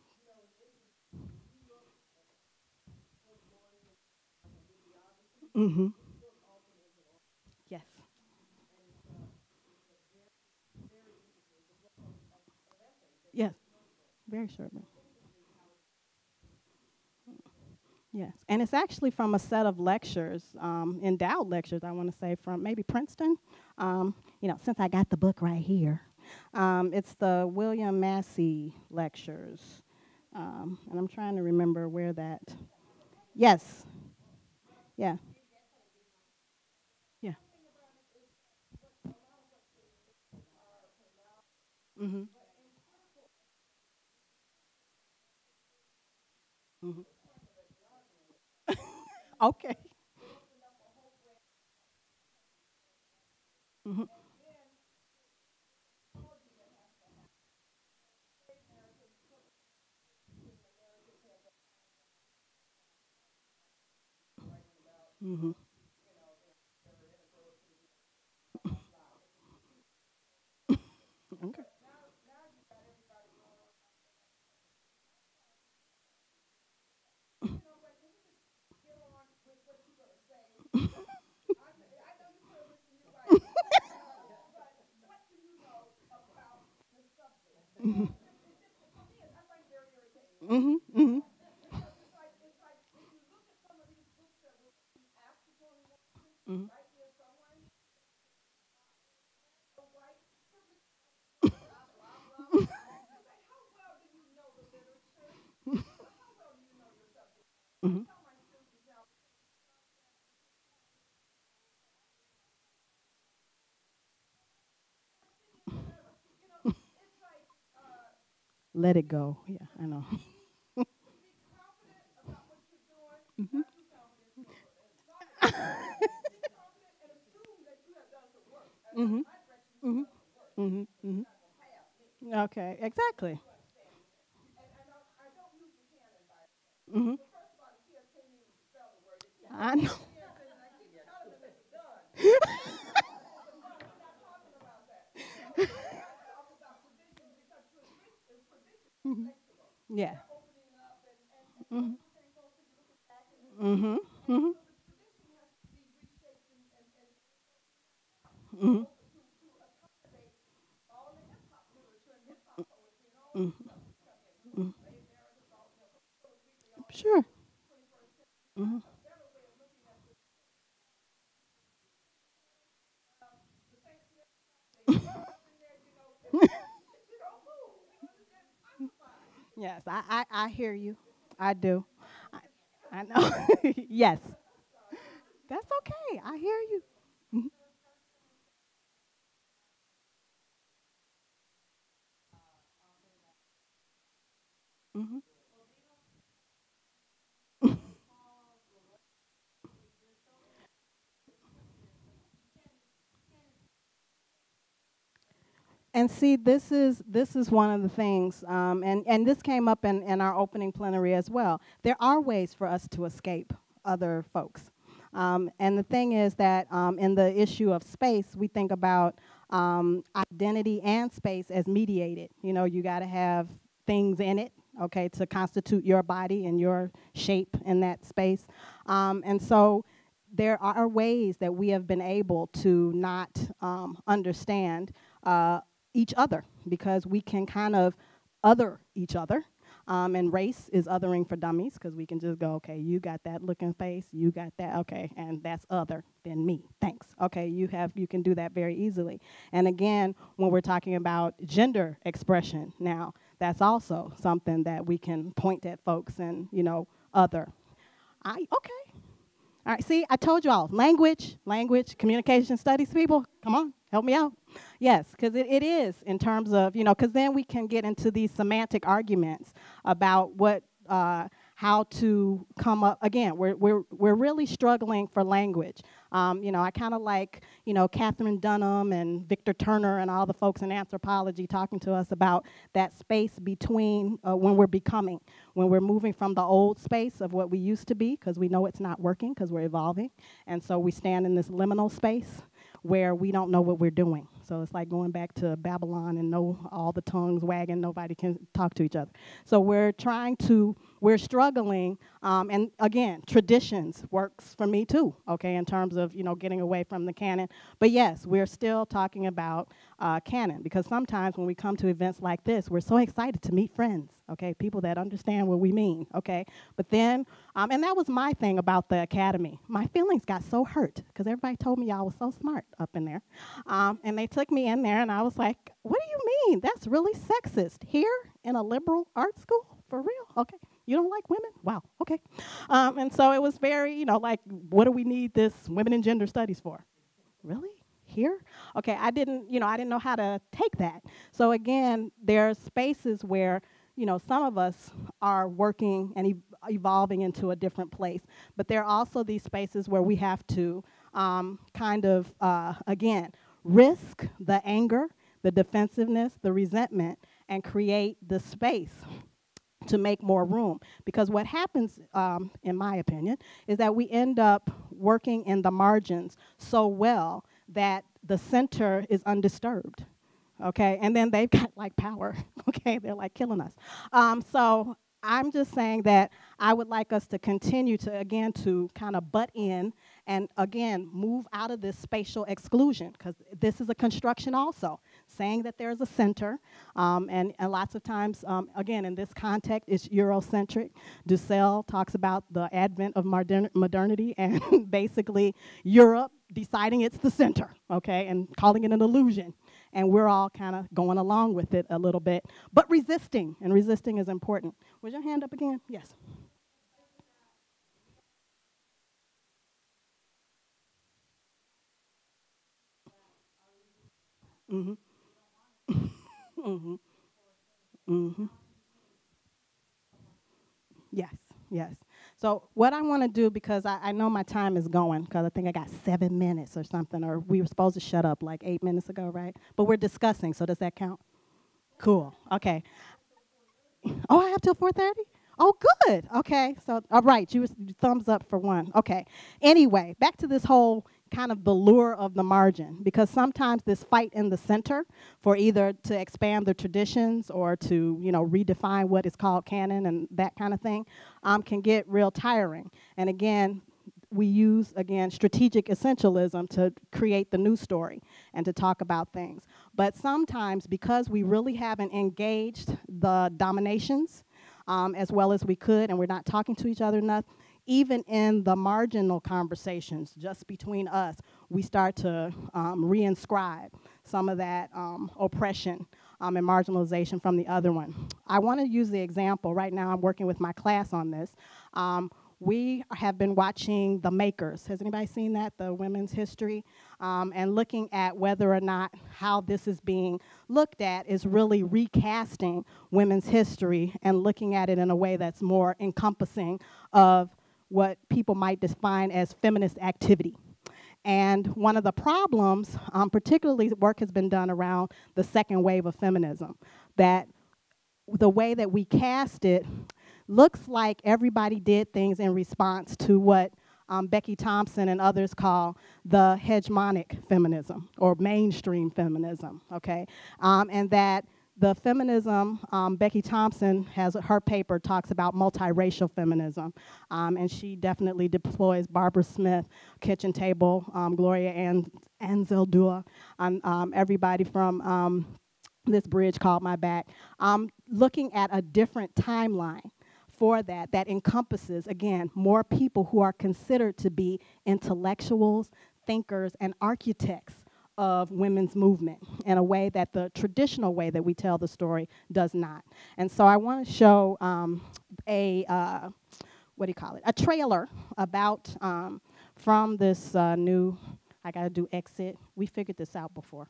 [SPEAKER 2] Mm-hmm. Yes. Yes. Very short. Yes, and it's actually from a set of lectures, endowed lectures, I want to say, from maybe Princeton. You know, since I got the book right here. It's the William Massey lectures. And I'm trying to remember where that. Yes, yeah, yeah. Mm-hmm. Mm-hmm. Okay. Mm-hmm. Mm-hmm. Okay. Mm-hmm. Mm-hmm. Mm-hmm. Mm-hmm. Let it go. Yeah, I know. Mm-hmm. Mm-hmm. Mm-hmm. Mm-hmm. Mm-hmm. Okay, exactly. Mm-hmm. I know. Mm-hmm. Yeah. Mm-hmm. Mm-hmm. Mm-hmm. Mm-hmm. Mm-hmm. Mm-hmm. Sure. Mm-hmm. Yes, I hear you. I do. I know. Yes. That's okay. I hear you. Mm-hmm. And see, this is one of the things, and this came up in our opening plenary as well. There are ways for us to escape other folks, and the thing is that in the issue of space, we think about identity and space as mediated. You know, you got to have things in it, okay, to constitute your body and your shape in that space, and so there are ways that we have been able to not understand each other because we can kind of other each other. And race is othering for dummies because we can just go, okay, you got that looking face, you got that, okay, and that's other than me. Thanks. Okay, you can do that very easily. And again, when we're talking about gender expression now, that's also something that we can point at folks and other. Okay. All right, see, I told you all, language, communication studies people, come on, help me out. Yes, because it is in terms of, because then we can get into these semantic arguments about how to come up, again, we're really struggling for language. I kind of like, Catherine Dunham and Victor Turner and all the folks in anthropology talking to us about that space between when we're moving from the old space of what we used to be, because we know it's not working, because we're evolving. And so we stand in this liminal space where we don't know what we're doing. So it's like going back to Babylon and all the tongues wagging, nobody can talk to each other. So we're struggling, and again, traditions works for me too, okay, in terms of, getting away from the canon. But yes, we're still talking about canon, because sometimes when we come to events like this, we're so excited to meet friends, okay, people that understand what we mean, okay. But then, and that was my thing about the academy. My feelings got so hurt because everybody told me I was so smart up in there. And they took me in there and I was like, what do you mean? That's really sexist. Here in a liberal arts school? For real? Okay. You don't like women? Wow. Okay. And so it was very, like, what do we need this women and gender studies for? Really? Here? Okay, I didn't know how to take that. So again, there are spaces where, some of us are working and evolving into a different place, but there are also these spaces where we have to again, risk the anger, the defensiveness, the resentment, and create the space to make more room. Because what happens, in my opinion, is that we end up working in the margins so well that the center is undisturbed. okay? And then they've got like power, okay? They're like killing us. So I'm just saying that I would like us to continue to, again, to kind of butt in and, again, move out of this spatial exclusion, because this is a construction also, saying that there's a center, and lots of times, again, in this context, it's Eurocentric. Dussel talks about the advent of modernity and basically Europe deciding it's the center, okay, and calling it an illusion. And we're all kind of going along with it a little bit, but resisting, and resisting is important. Was your hand up again? Yes. Mm-hmm. Mm-hmm. Mm-hmm. Yes, yes. So what I want to do, because I know my time is going, because I think I got 7 minutes or something, or we were supposed to shut up like 8 minutes ago, right? But we're discussing, so does that count? Cool, okay. Oh, I have till 4:30? Oh, good. Okay. So, all right. You was thumbs up for one. Okay. Anyway, back to this whole kind of the lure of the margin, because sometimes this fight in the center for either to expand the traditions or to, redefine what is called canon and that kind of thing, can get real tiring. And again, we use, again, strategic essentialism to create the news story and to talk about things. But sometimes, because we really haven't engaged the dominations as well as we could, and we're not talking to each other enough, even in the marginal conversations just between us, we start to reinscribe some of that oppression and marginalization from the other one. I want to use the example. Right now, I'm working with my class on this. We have been watching The Makers. Has anybody seen that, the women's history? And looking at whether or not how this is being looked at is really recasting women's history and looking at it in a way that's more encompassing of what people might define as feminist activity. And one of the problems, particularly work has been done around the second wave of feminism, that the way that we cast it looks like everybody did things in response to what Becky Thompson and others call the hegemonic feminism or mainstream feminism, okay? And that the feminism, Becky Thompson has her paper talks about multiracial feminism, and she definitely deploys Barbara Smith, Kitchen Table, Gloria Anzaldúa, and everybody from this bridge called My Back, looking at a different timeline for that encompasses, again, more people who are considered to be intellectuals, thinkers, and architects of women's movement in a way that the traditional way that we tell the story does not. And so I want to show a trailer about, from this new, I got to do exit. We figured this out before.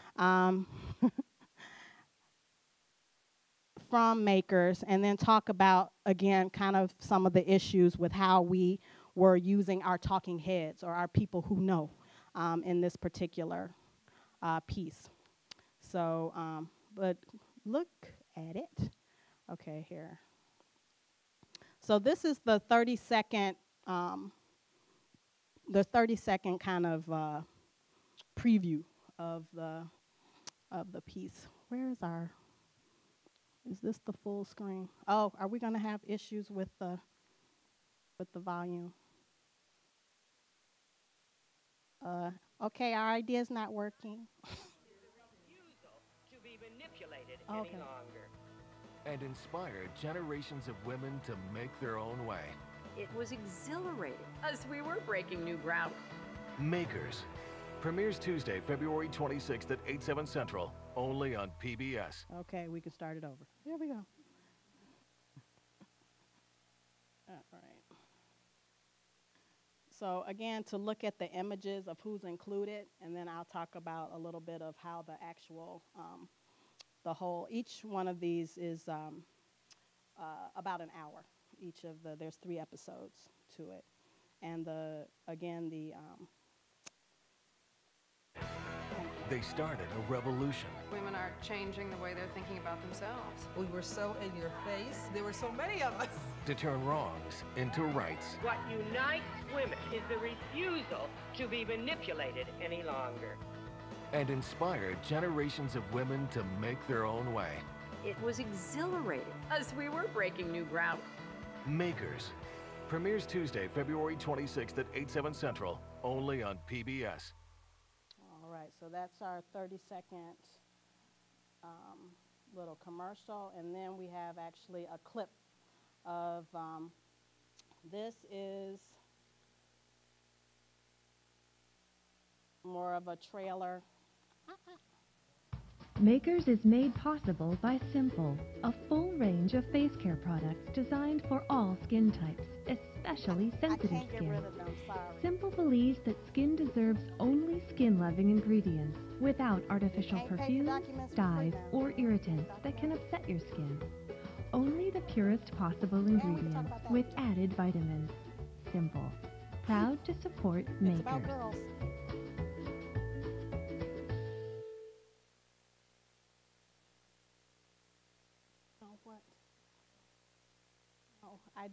[SPEAKER 2] From Makers, and then talk about, again, kind of some of the issues with how we were using our talking heads or our people who know in this particular piece. So, but look at it. Okay, here. So this is the 30-second, kind of preview of the piece. Where is our? Is this the full screen? Oh, are we going to have issues with the volume? Okay, our idea's not working.
[SPEAKER 3] Refusal to be manipulated
[SPEAKER 2] Okay.
[SPEAKER 3] any longer.
[SPEAKER 4] And inspired generations of women to make their own way.
[SPEAKER 5] It was exhilarating as we were breaking new ground.
[SPEAKER 4] Makers. Premieres Tuesday, February 26th at 8/7 Central, only on PBS.
[SPEAKER 2] Okay, we can start it over. Here we go. All right. So again, to look at the images of who's included, and then I'll talk about a little bit of how the actual, each one of these is about an hour. There's 3 episodes to it. And
[SPEAKER 4] They started a revolution.
[SPEAKER 6] Women are changing the way they're thinking about themselves.
[SPEAKER 7] We were so in your face. There were so many of us.
[SPEAKER 4] To turn wrongs into rights.
[SPEAKER 3] What unites women is the refusal to be manipulated any longer.
[SPEAKER 4] and inspired generations of women to make their own way.
[SPEAKER 5] It was exhilarating as we were breaking new ground.
[SPEAKER 4] Makers premieres Tuesday, February 26th at 8/7 Central, only on PBS.
[SPEAKER 2] All right, so that's our 30-second little commercial, and then we have actually a clip of this is more of a trailer.
[SPEAKER 8] Makers is made possible by Simple, a full range of face care products designed for all skin types, especially sensitive
[SPEAKER 2] I can't get
[SPEAKER 8] skin.
[SPEAKER 2] rid of them, sorry.
[SPEAKER 8] Simple believes that skin deserves only skin-loving ingredients without artificial
[SPEAKER 2] Can't pay for
[SPEAKER 8] perfumes,
[SPEAKER 2] documents for free
[SPEAKER 8] dyes,
[SPEAKER 2] now.
[SPEAKER 8] or irritants that can upset your skin. Only the purest possible
[SPEAKER 2] we can talk
[SPEAKER 8] ingredients
[SPEAKER 2] about that.
[SPEAKER 8] with added vitamins. Simple. Proud to support
[SPEAKER 2] It's about
[SPEAKER 8] makers.
[SPEAKER 2] girls. Oh, what? Oh, I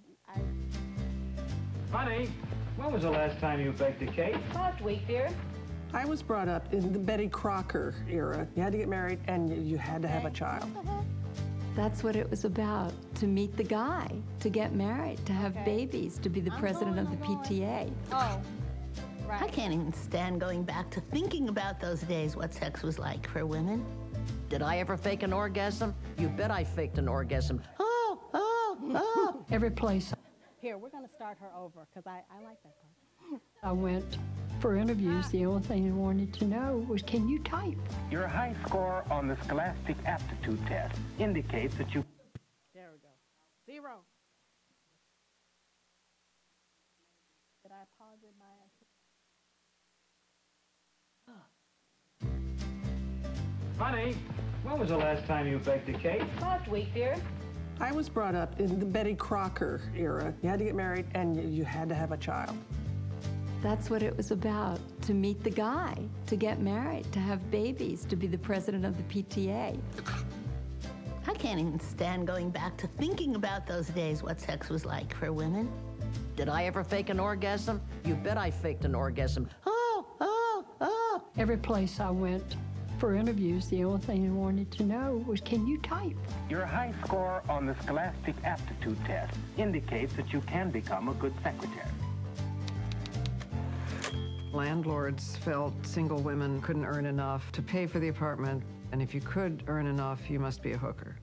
[SPEAKER 9] Honey, when was the last time you baked a cake?
[SPEAKER 10] Last week, dear.
[SPEAKER 7] I was brought up in the Betty Crocker era. You had to get married and you had to have a child.
[SPEAKER 5] That's what it was about, to meet the guy, to get married, to have babies, to be the president of the PTA.
[SPEAKER 2] Oh, right.
[SPEAKER 11] I can't even stand going back to thinking about those days, what sex was like for women.
[SPEAKER 10] Did I ever fake an orgasm? You bet I faked an orgasm.
[SPEAKER 12] Every place
[SPEAKER 2] Here, we're going to start her over because I like that part.
[SPEAKER 12] I went for interviews, the only thing I wanted to know was, can you type?
[SPEAKER 9] Your high score on the Scholastic Aptitude Test indicates that you...
[SPEAKER 2] There we go. 0. Did I pause it by
[SPEAKER 9] Honey, when was the last time you baked a cake?
[SPEAKER 10] Last week, dear.
[SPEAKER 7] I was brought up in the Betty Crocker era. You had to get married and you had to have a child.
[SPEAKER 5] That's what it was about, to meet the guy, to get married, to have babies, to be the president of the PTA.
[SPEAKER 11] I can't even stand going back to thinking about those days, what sex was like for women.
[SPEAKER 10] Did I ever fake an orgasm? You bet I faked an orgasm.
[SPEAKER 12] Every place I went for interviews, the only thing I wanted to know was, can you type?
[SPEAKER 9] Your high score on the Scholastic Aptitude Test indicates that you can become a good secretary.
[SPEAKER 6] Landlords felt single women couldn't earn enough to pay for the apartment, and if you could earn enough, you must be a hooker.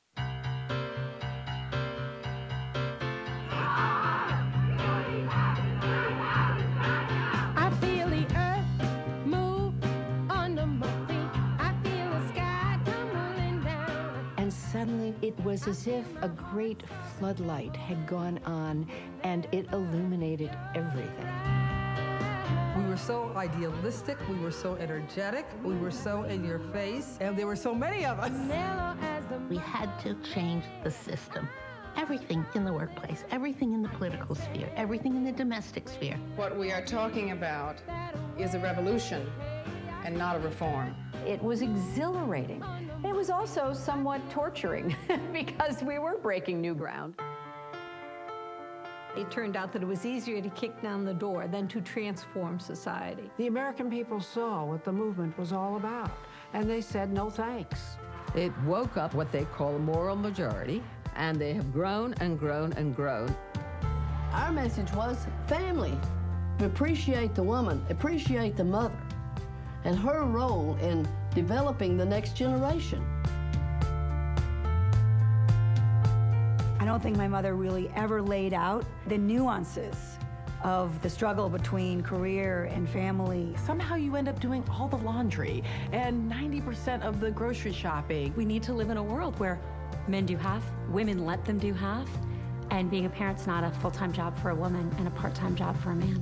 [SPEAKER 13] I feel the earth move under my feet. I feel the sky tumbling down.
[SPEAKER 14] And suddenly it was as if a great floodlight had gone on and it illuminated everything.
[SPEAKER 7] We were so idealistic, we were so energetic, we were so in your face, and there were so many of us.
[SPEAKER 11] We had to change the system. Everything in the workplace, everything in the political sphere, everything in the domestic sphere.
[SPEAKER 6] What we are talking about is a revolution and not a reform.
[SPEAKER 5] It was exhilarating. It was also somewhat torturing because we were breaking new ground.
[SPEAKER 15] It turned out that it was easier to kick down the door than to transform society.
[SPEAKER 16] The American people saw what the movement was all about, and they said no thanks.
[SPEAKER 17] It woke up what they call a moral majority, and they have grown and grown and grown.
[SPEAKER 14] Our message was family. Appreciate the woman, appreciate the mother, and her role in developing the next generation.
[SPEAKER 18] I don't think my mother really ever laid out the nuances of the struggle between career and family.
[SPEAKER 19] Somehow you end up doing all the laundry and 90% of the grocery shopping.
[SPEAKER 20] We need to live in a world where men do half, women let them do half, and being a parent's not a full-time job for a woman and a part-time job for a man.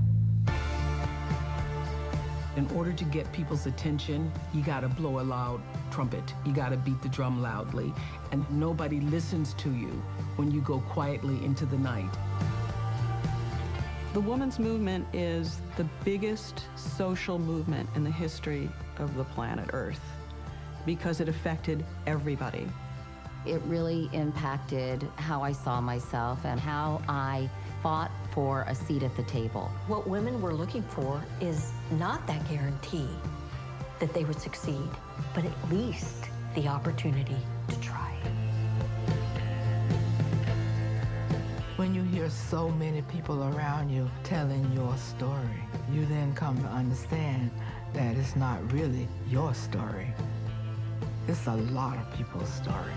[SPEAKER 21] In order to get people's attention, you gotta blow a loud trumpet. You gotta beat the drum loudly. And nobody listens to you when you go quietly into the night.
[SPEAKER 22] The women's movement is the biggest social movement in the history of the planet Earth because it affected everybody.
[SPEAKER 23] It really impacted how I saw myself and how I fought for a seat at the table.
[SPEAKER 24] What women were looking for is not that guarantee
[SPEAKER 1] that they would succeed, but at least the opportunity to try.
[SPEAKER 3] When you hear so many people around you telling your story, you then come to understand that it's not really your story. It's a lot of people's story.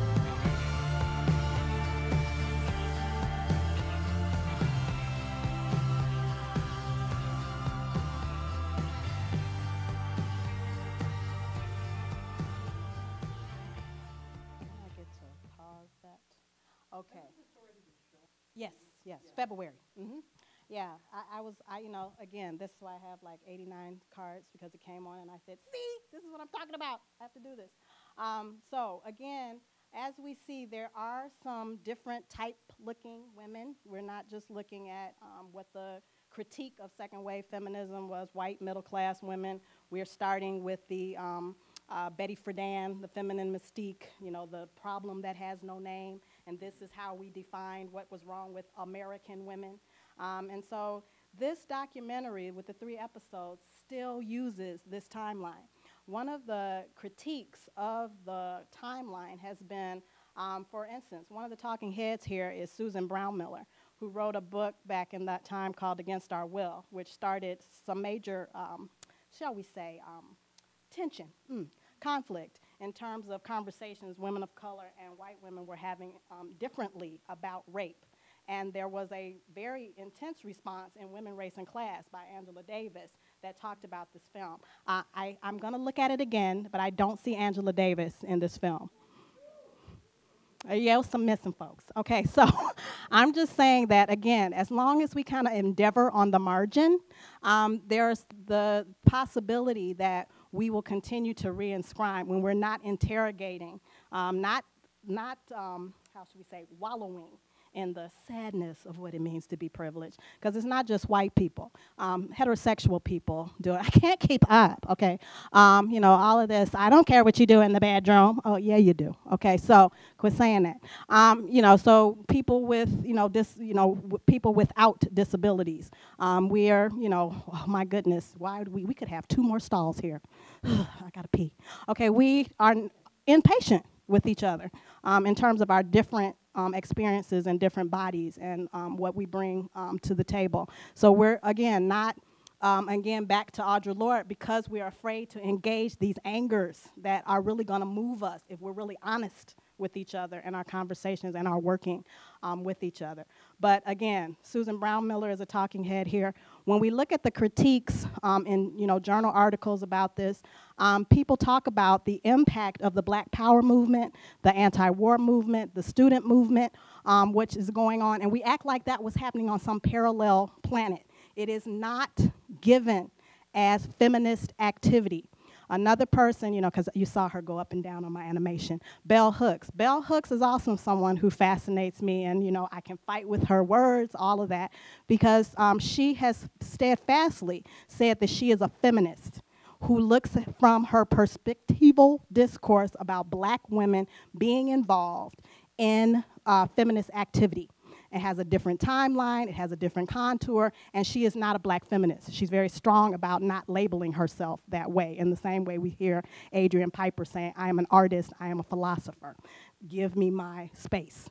[SPEAKER 2] Okay. Yes, February. Yeah, you know, again, this is why I have like 89 cards, because it came on and I said, see, this is what I'm talking about. I have to do this. So again, as we see, there are some different type-looking women. We're not just looking at what the critique of second wave feminism was, white middle-class women. We're starting with the Betty Friedan, the feminine mystique, you know, the problem that has no name, and this is how we defined what was wrong with American women. And so this documentary with the 3 episodes still uses this timeline. One of the critiques of the timeline has been, for instance, one of the talking heads here is Susan Brownmiller, who wrote a book back in that time called Against Our Will, which started some major, shall we say, tension, conflict in terms of conversations women of color and white women were having differently about rape. And there was a very intense response in Women, Race, and Class by Angela Davis that talked about this film. I'm going to look at it again, but I don't see Angela Davis in this film. Yeah, some missing folks. Okay, so I'm just saying that, again, as long as we kind of endeavor on the margin, there's the possibility that we will continue to reinscribe when we're not interrogating, not how should we say, wallowing in the sadness of what it means to be privileged. Because it's not just white people. Heterosexual people do it. I can't keep up, okay? You know, all of this, I don't care what you do in the bedroom. Oh, yeah, you do. Okay, so quit saying that. You know, so people with, you know, people without disabilities. We are, you know, oh my goodness, why would we could have 2 more stalls here. I gotta pee. Okay, we are impatient with each other in terms of our different experiences and different bodies and what we bring to the table. So we're, again, not, again, back to Audre Lorde, because we are afraid to engage these angers that are really going to move us if we're really honest with each other in our conversations and our working with each other. But again, Susan Brownmiller is a talking head here. When we look at the critiques in, you know, journal articles about this, people talk about the impact of the Black Power movement, the anti-war movement, the student movement, which is going on, and we act like that was happening on some parallel planet. It is not given as feminist activity. Another person, you know, because you saw her go up and down on my animation, Bell Hooks. Bell Hooks is also someone who fascinates me, and, you know, I can fight with her words, all of that, because she has steadfastly said that she is a feminist who looks from her perspectival discourse about Black women being involved in feminist activity. It has a different timeline, it has a different contour, and she is not a Black feminist. She's very strong about not labeling herself that way, in the same way we hear Adrian Piper saying, I am an artist, I am a philosopher. Give me my space.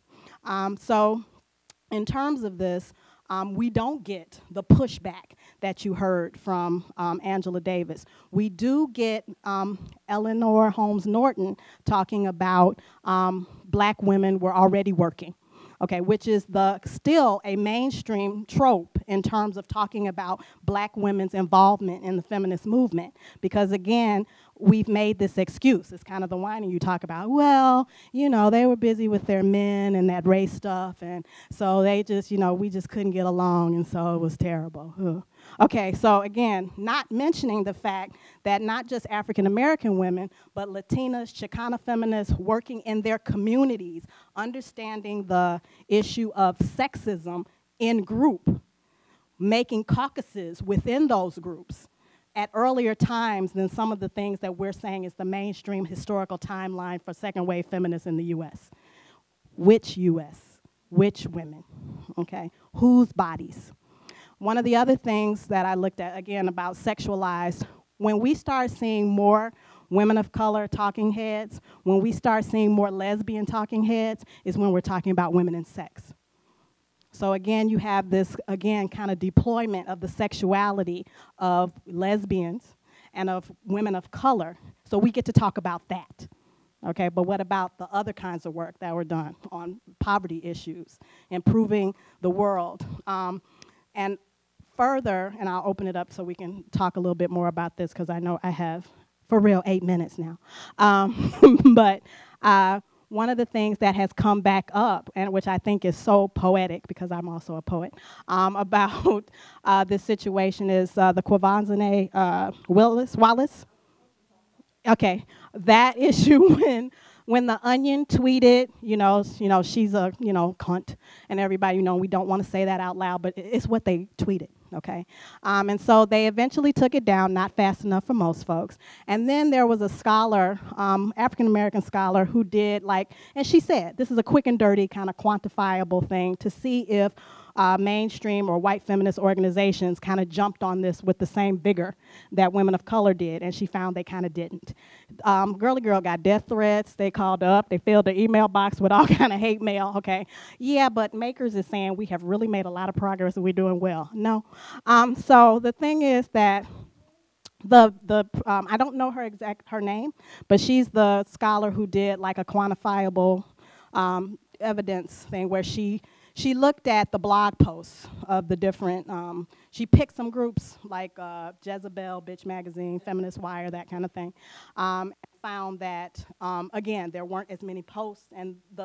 [SPEAKER 2] So in terms of this, we don't get the pushback that you heard from Angela Davis. We do get Eleanor Holmes Norton talking about Black women were already working. Okay, which is still a mainstream trope in terms of talking about Black women's involvement in the feminist movement. Because again, we've made this excuse. It's kind of the whining you talk about. Well, you know, they were busy with their men and that race stuff, and so they just, you know, we just couldn't get along, and so it was terrible. Ugh. Okay, so again, not mentioning the fact that not just African American women, but Latinas, Chicana feminists working in their communities, understanding the issue of sexism in group, making caucuses within those groups at earlier times than some of the things that we're saying is the mainstream historical timeline for second wave feminists in the US. Which US? Which women? Okay, whose bodies? One of the other things that I looked at, again, about Sexualized, when we start seeing more women of color talking heads, when we start seeing more lesbian talking heads, is when we're talking about women in sex. So again, you have this, again, kind of deployment of the sexuality of lesbians and of women of color. So we get to talk about that. Okay, but what about the other kinds of work that were done on poverty issues, improving the world? And further, and I'll open it up so we can talk a little bit more about this, because I know I have, for real, 8 minutes now. But one of the things that has come back up, and which I think is so poetic, because I'm also a poet, about this situation is the Kwavanzane Wallace. Okay, that issue when the Onion tweeted, she's a, cunt, and everybody, we don't want to say that out loud, but it's what they tweeted, okay? And so they eventually took it down, not fast enough for most folks. And then there was a scholar, African-American scholar, who did and she said, this is a quick and dirty kind of quantifiable thing to see if mainstream or white feminist organizations kind of jumped on this with the same vigor that women of color did, and she found they kind of didn't. Girly Girl got death threats. They called up. They filled the email box with all kind of hate mail, okay? Yeah, but Makers is saying we have really made a lot of progress and we're doing well. No. So the thing is that I don't know her name, but she's the scholar who did like a quantifiable evidence thing where she looked at the blog posts of the different, she picked some groups like Jezebel, Bitch Magazine, Feminist Wire, that kind of thing, and found that, again, there weren't as many posts, and the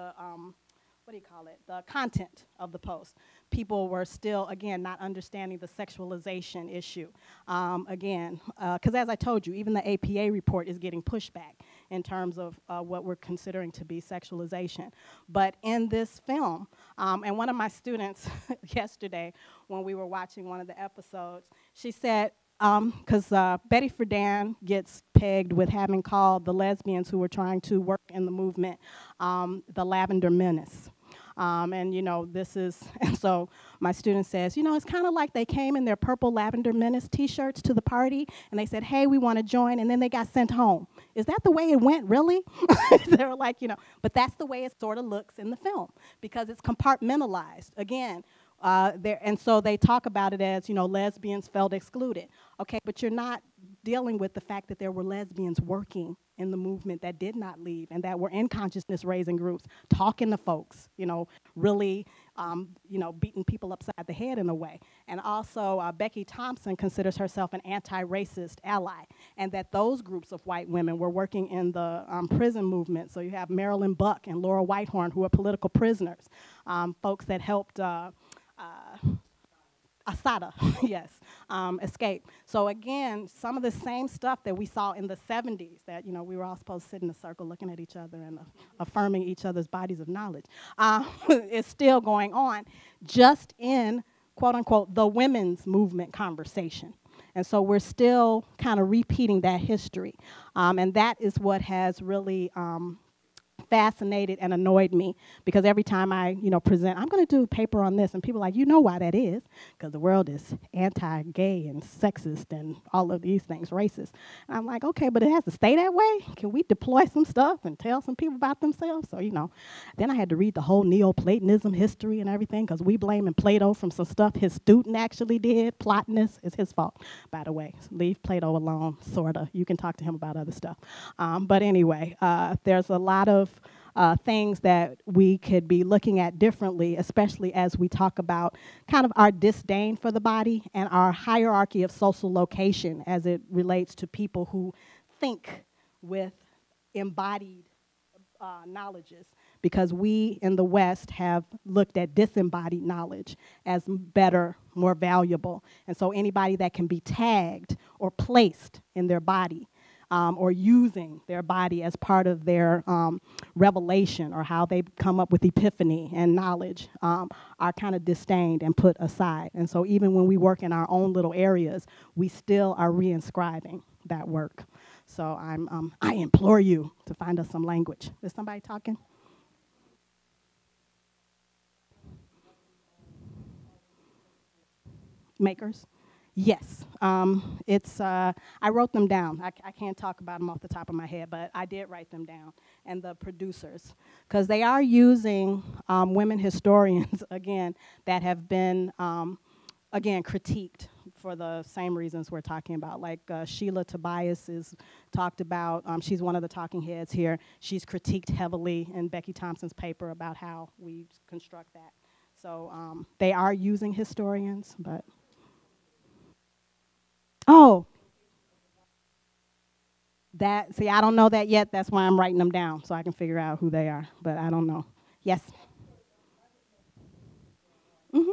[SPEAKER 2] content of the post. People were still, again, not understanding the sexualization issue. Again, because as I told you, even the APA report is getting pushback in terms of what we're considering to be sexualization. But in this film, and one of my students yesterday, when we were watching one of the episodes, she said, because Betty Friedan gets pegged with having called the lesbians who were trying to work in the movement the Lavender Menace. And this is, and so my student says, it's kind of like they came in their purple Lavender Menace t-shirts to the party, and they said, hey, we want to join, and then they got sent home. Is that the way it went, really? They were like, but that's the way it sort of looks in the film, because it's compartmentalized. Again, and so they talk about it as, lesbians felt excluded. Okay, but you're not dealing with the fact that there were lesbians working in the movement that did not leave and that were in consciousness-raising groups, talking to folks, really, beating people upside the head in a way. And also, Becky Thompson considers herself an anti-racist ally, and that those groups of white women were working in the prison movement. So you have Marilyn Buck and Laura Whitehorn, who are political prisoners, folks that helped Asada, yes, escape. So again, some of the same stuff that we saw in the 70s, that we were all supposed to sit in a circle looking at each other and affirming each other's bodies of knowledge, is still going on, just in, quote unquote, the women's movement conversation. And so we're still kind of repeating that history. And that is what has really fascinated and annoyed me, because every time I, present, I'm going to do a paper on this, and people are like, why that is, because the world is anti-gay and sexist and all of these things, racist. And I'm like, okay, but it has to stay that way? Can we deploy some stuff and tell some people about themselves? So, then I had to read the whole Neoplatonism history and everything, because we blaming Plato from some stuff his student actually did. Plotinus is his fault, by the way. Leave Plato alone, sort of. You can talk to him about other stuff. But anyway, there's a lot of things that we could be looking at differently, especially as we talk about kind of our disdain for the body and our hierarchy of social location as it relates to people who think with embodied knowledges, because we in the West have looked at disembodied knowledge as better, more valuable. And so anybody that can be tagged or placed in their body, or using their body as part of their revelation, or how they come up with epiphany and knowledge, are kind of disdained and put aside. And so even when we work in our own little areas, we still are reinscribing that work. So I implore you to find us some language. Is somebody talking? Makers? Yes, I wrote them down. I can't talk about them off the top of my head, but I did write them down. And the producers, because they are using women historians, again, that have been, again, critiqued for the same reasons we're talking about. Like Sheila Tobias is talked about, she's one of the talking heads here. She's critiqued heavily in Becky Thompson's paper about how we construct that. So they are using historians, but. Oh, see, I don't know that yet. That's why I'm writing them down so I can figure out who they are, but I don't know. Yes? Mm-hmm.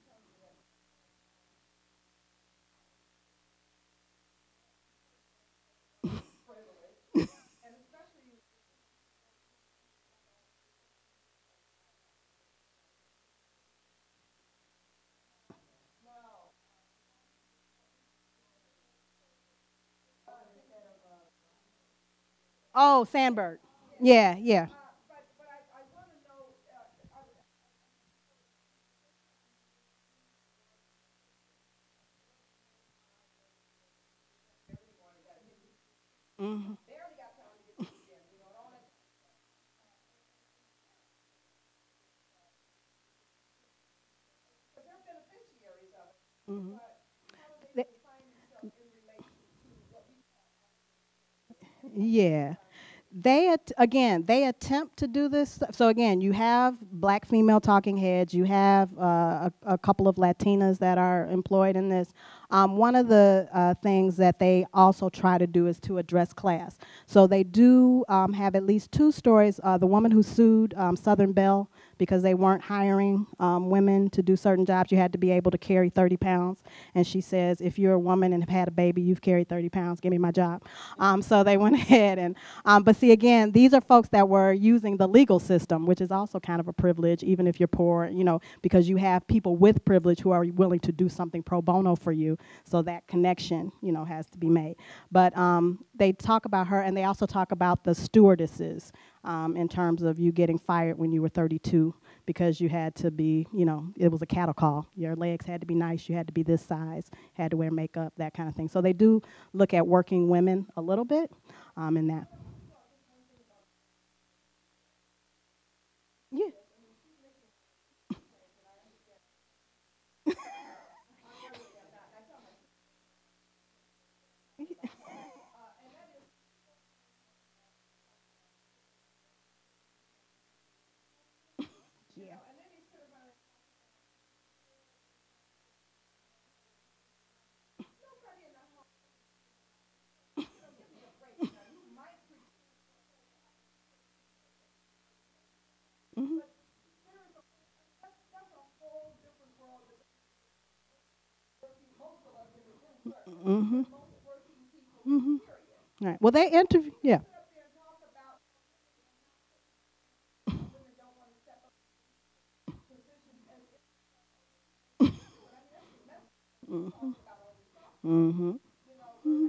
[SPEAKER 2] Oh, Sandberg. Yeah, yeah. Mm-hmm. Mm-hmm. Yeah. They attempt to do this. So again, you have black female talking heads. You have a couple of Latinas that are employed in this. One of the things that they also try to do is to address class. So they do have at least two stories. The woman who sued Southern Bell because they weren't hiring women to do certain jobs. You had to be able to carry 30 pounds. And she says, if you're a woman and have had a baby, you've carried 30 pounds, give me my job. So they went ahead and, but see again, these are folks that were using the legal system, which is also kind of a privilege, even if you're poor, you know, because you have people with privilege who are willing to do something pro bono for you. So that connection, you know, has to be made. But they talk about her, and they also talk about the stewardesses in terms of you getting fired when you were 32 because you had to be, you know, it was a cattle call. Your legs had to be nice, you had to be this size, had to wear makeup, that kind of thing. So they do look at working women a little bit in that. Yeah. Yeah. Mm-hmm. Mm-hmm. Mm-hmm. All right. Well, they interview. Yeah. Mm-hmm. Mm-hmm. Mm-hmm.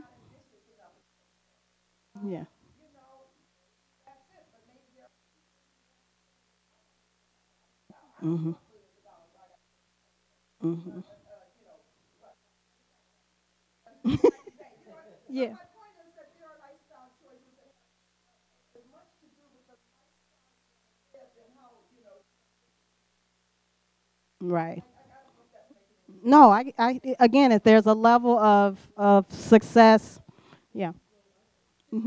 [SPEAKER 2] Yeah. Mm-hmm. Mm-hmm. Yeah. Right. No, again, if there's a level of success, yeah. Mm-hmm.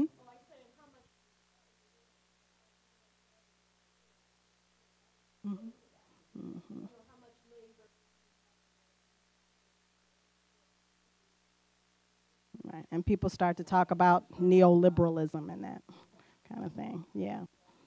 [SPEAKER 2] Mm-hmm. Mm-hmm. Right, and people start to talk about neoliberalism and that kind of thing. Yeah.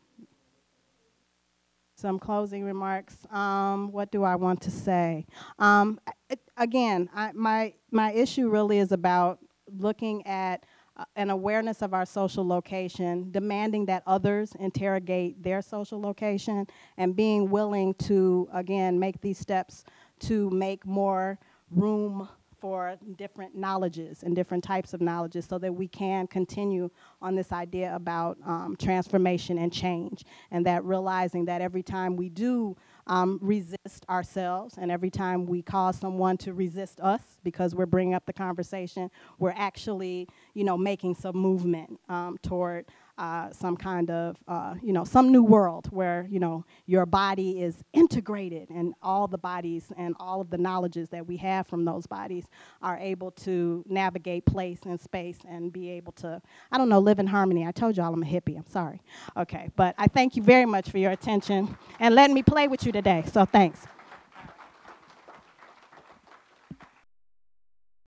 [SPEAKER 2] Some closing remarks. What do I want to say? Again, my issue really is about looking at an awareness of our social location, demanding that others interrogate their social location, and being willing to, again, make these steps to make more room for different knowledges and different types of knowledges so that we can continue on this idea about transformation and change, and that realizing that every time we do resist ourselves. And every time we cause someone to resist us because we're bringing up the conversation, we're actually, making some movement toward some kind of, some new world where, your body is integrated and all the bodies and all of the knowledges that we have from those bodies are able to navigate place and space and be able to, live in harmony. I told y'all I'm a hippie. I'm sorry. Okay, but I thank you very much for your attention and letting me play with you today. So thanks.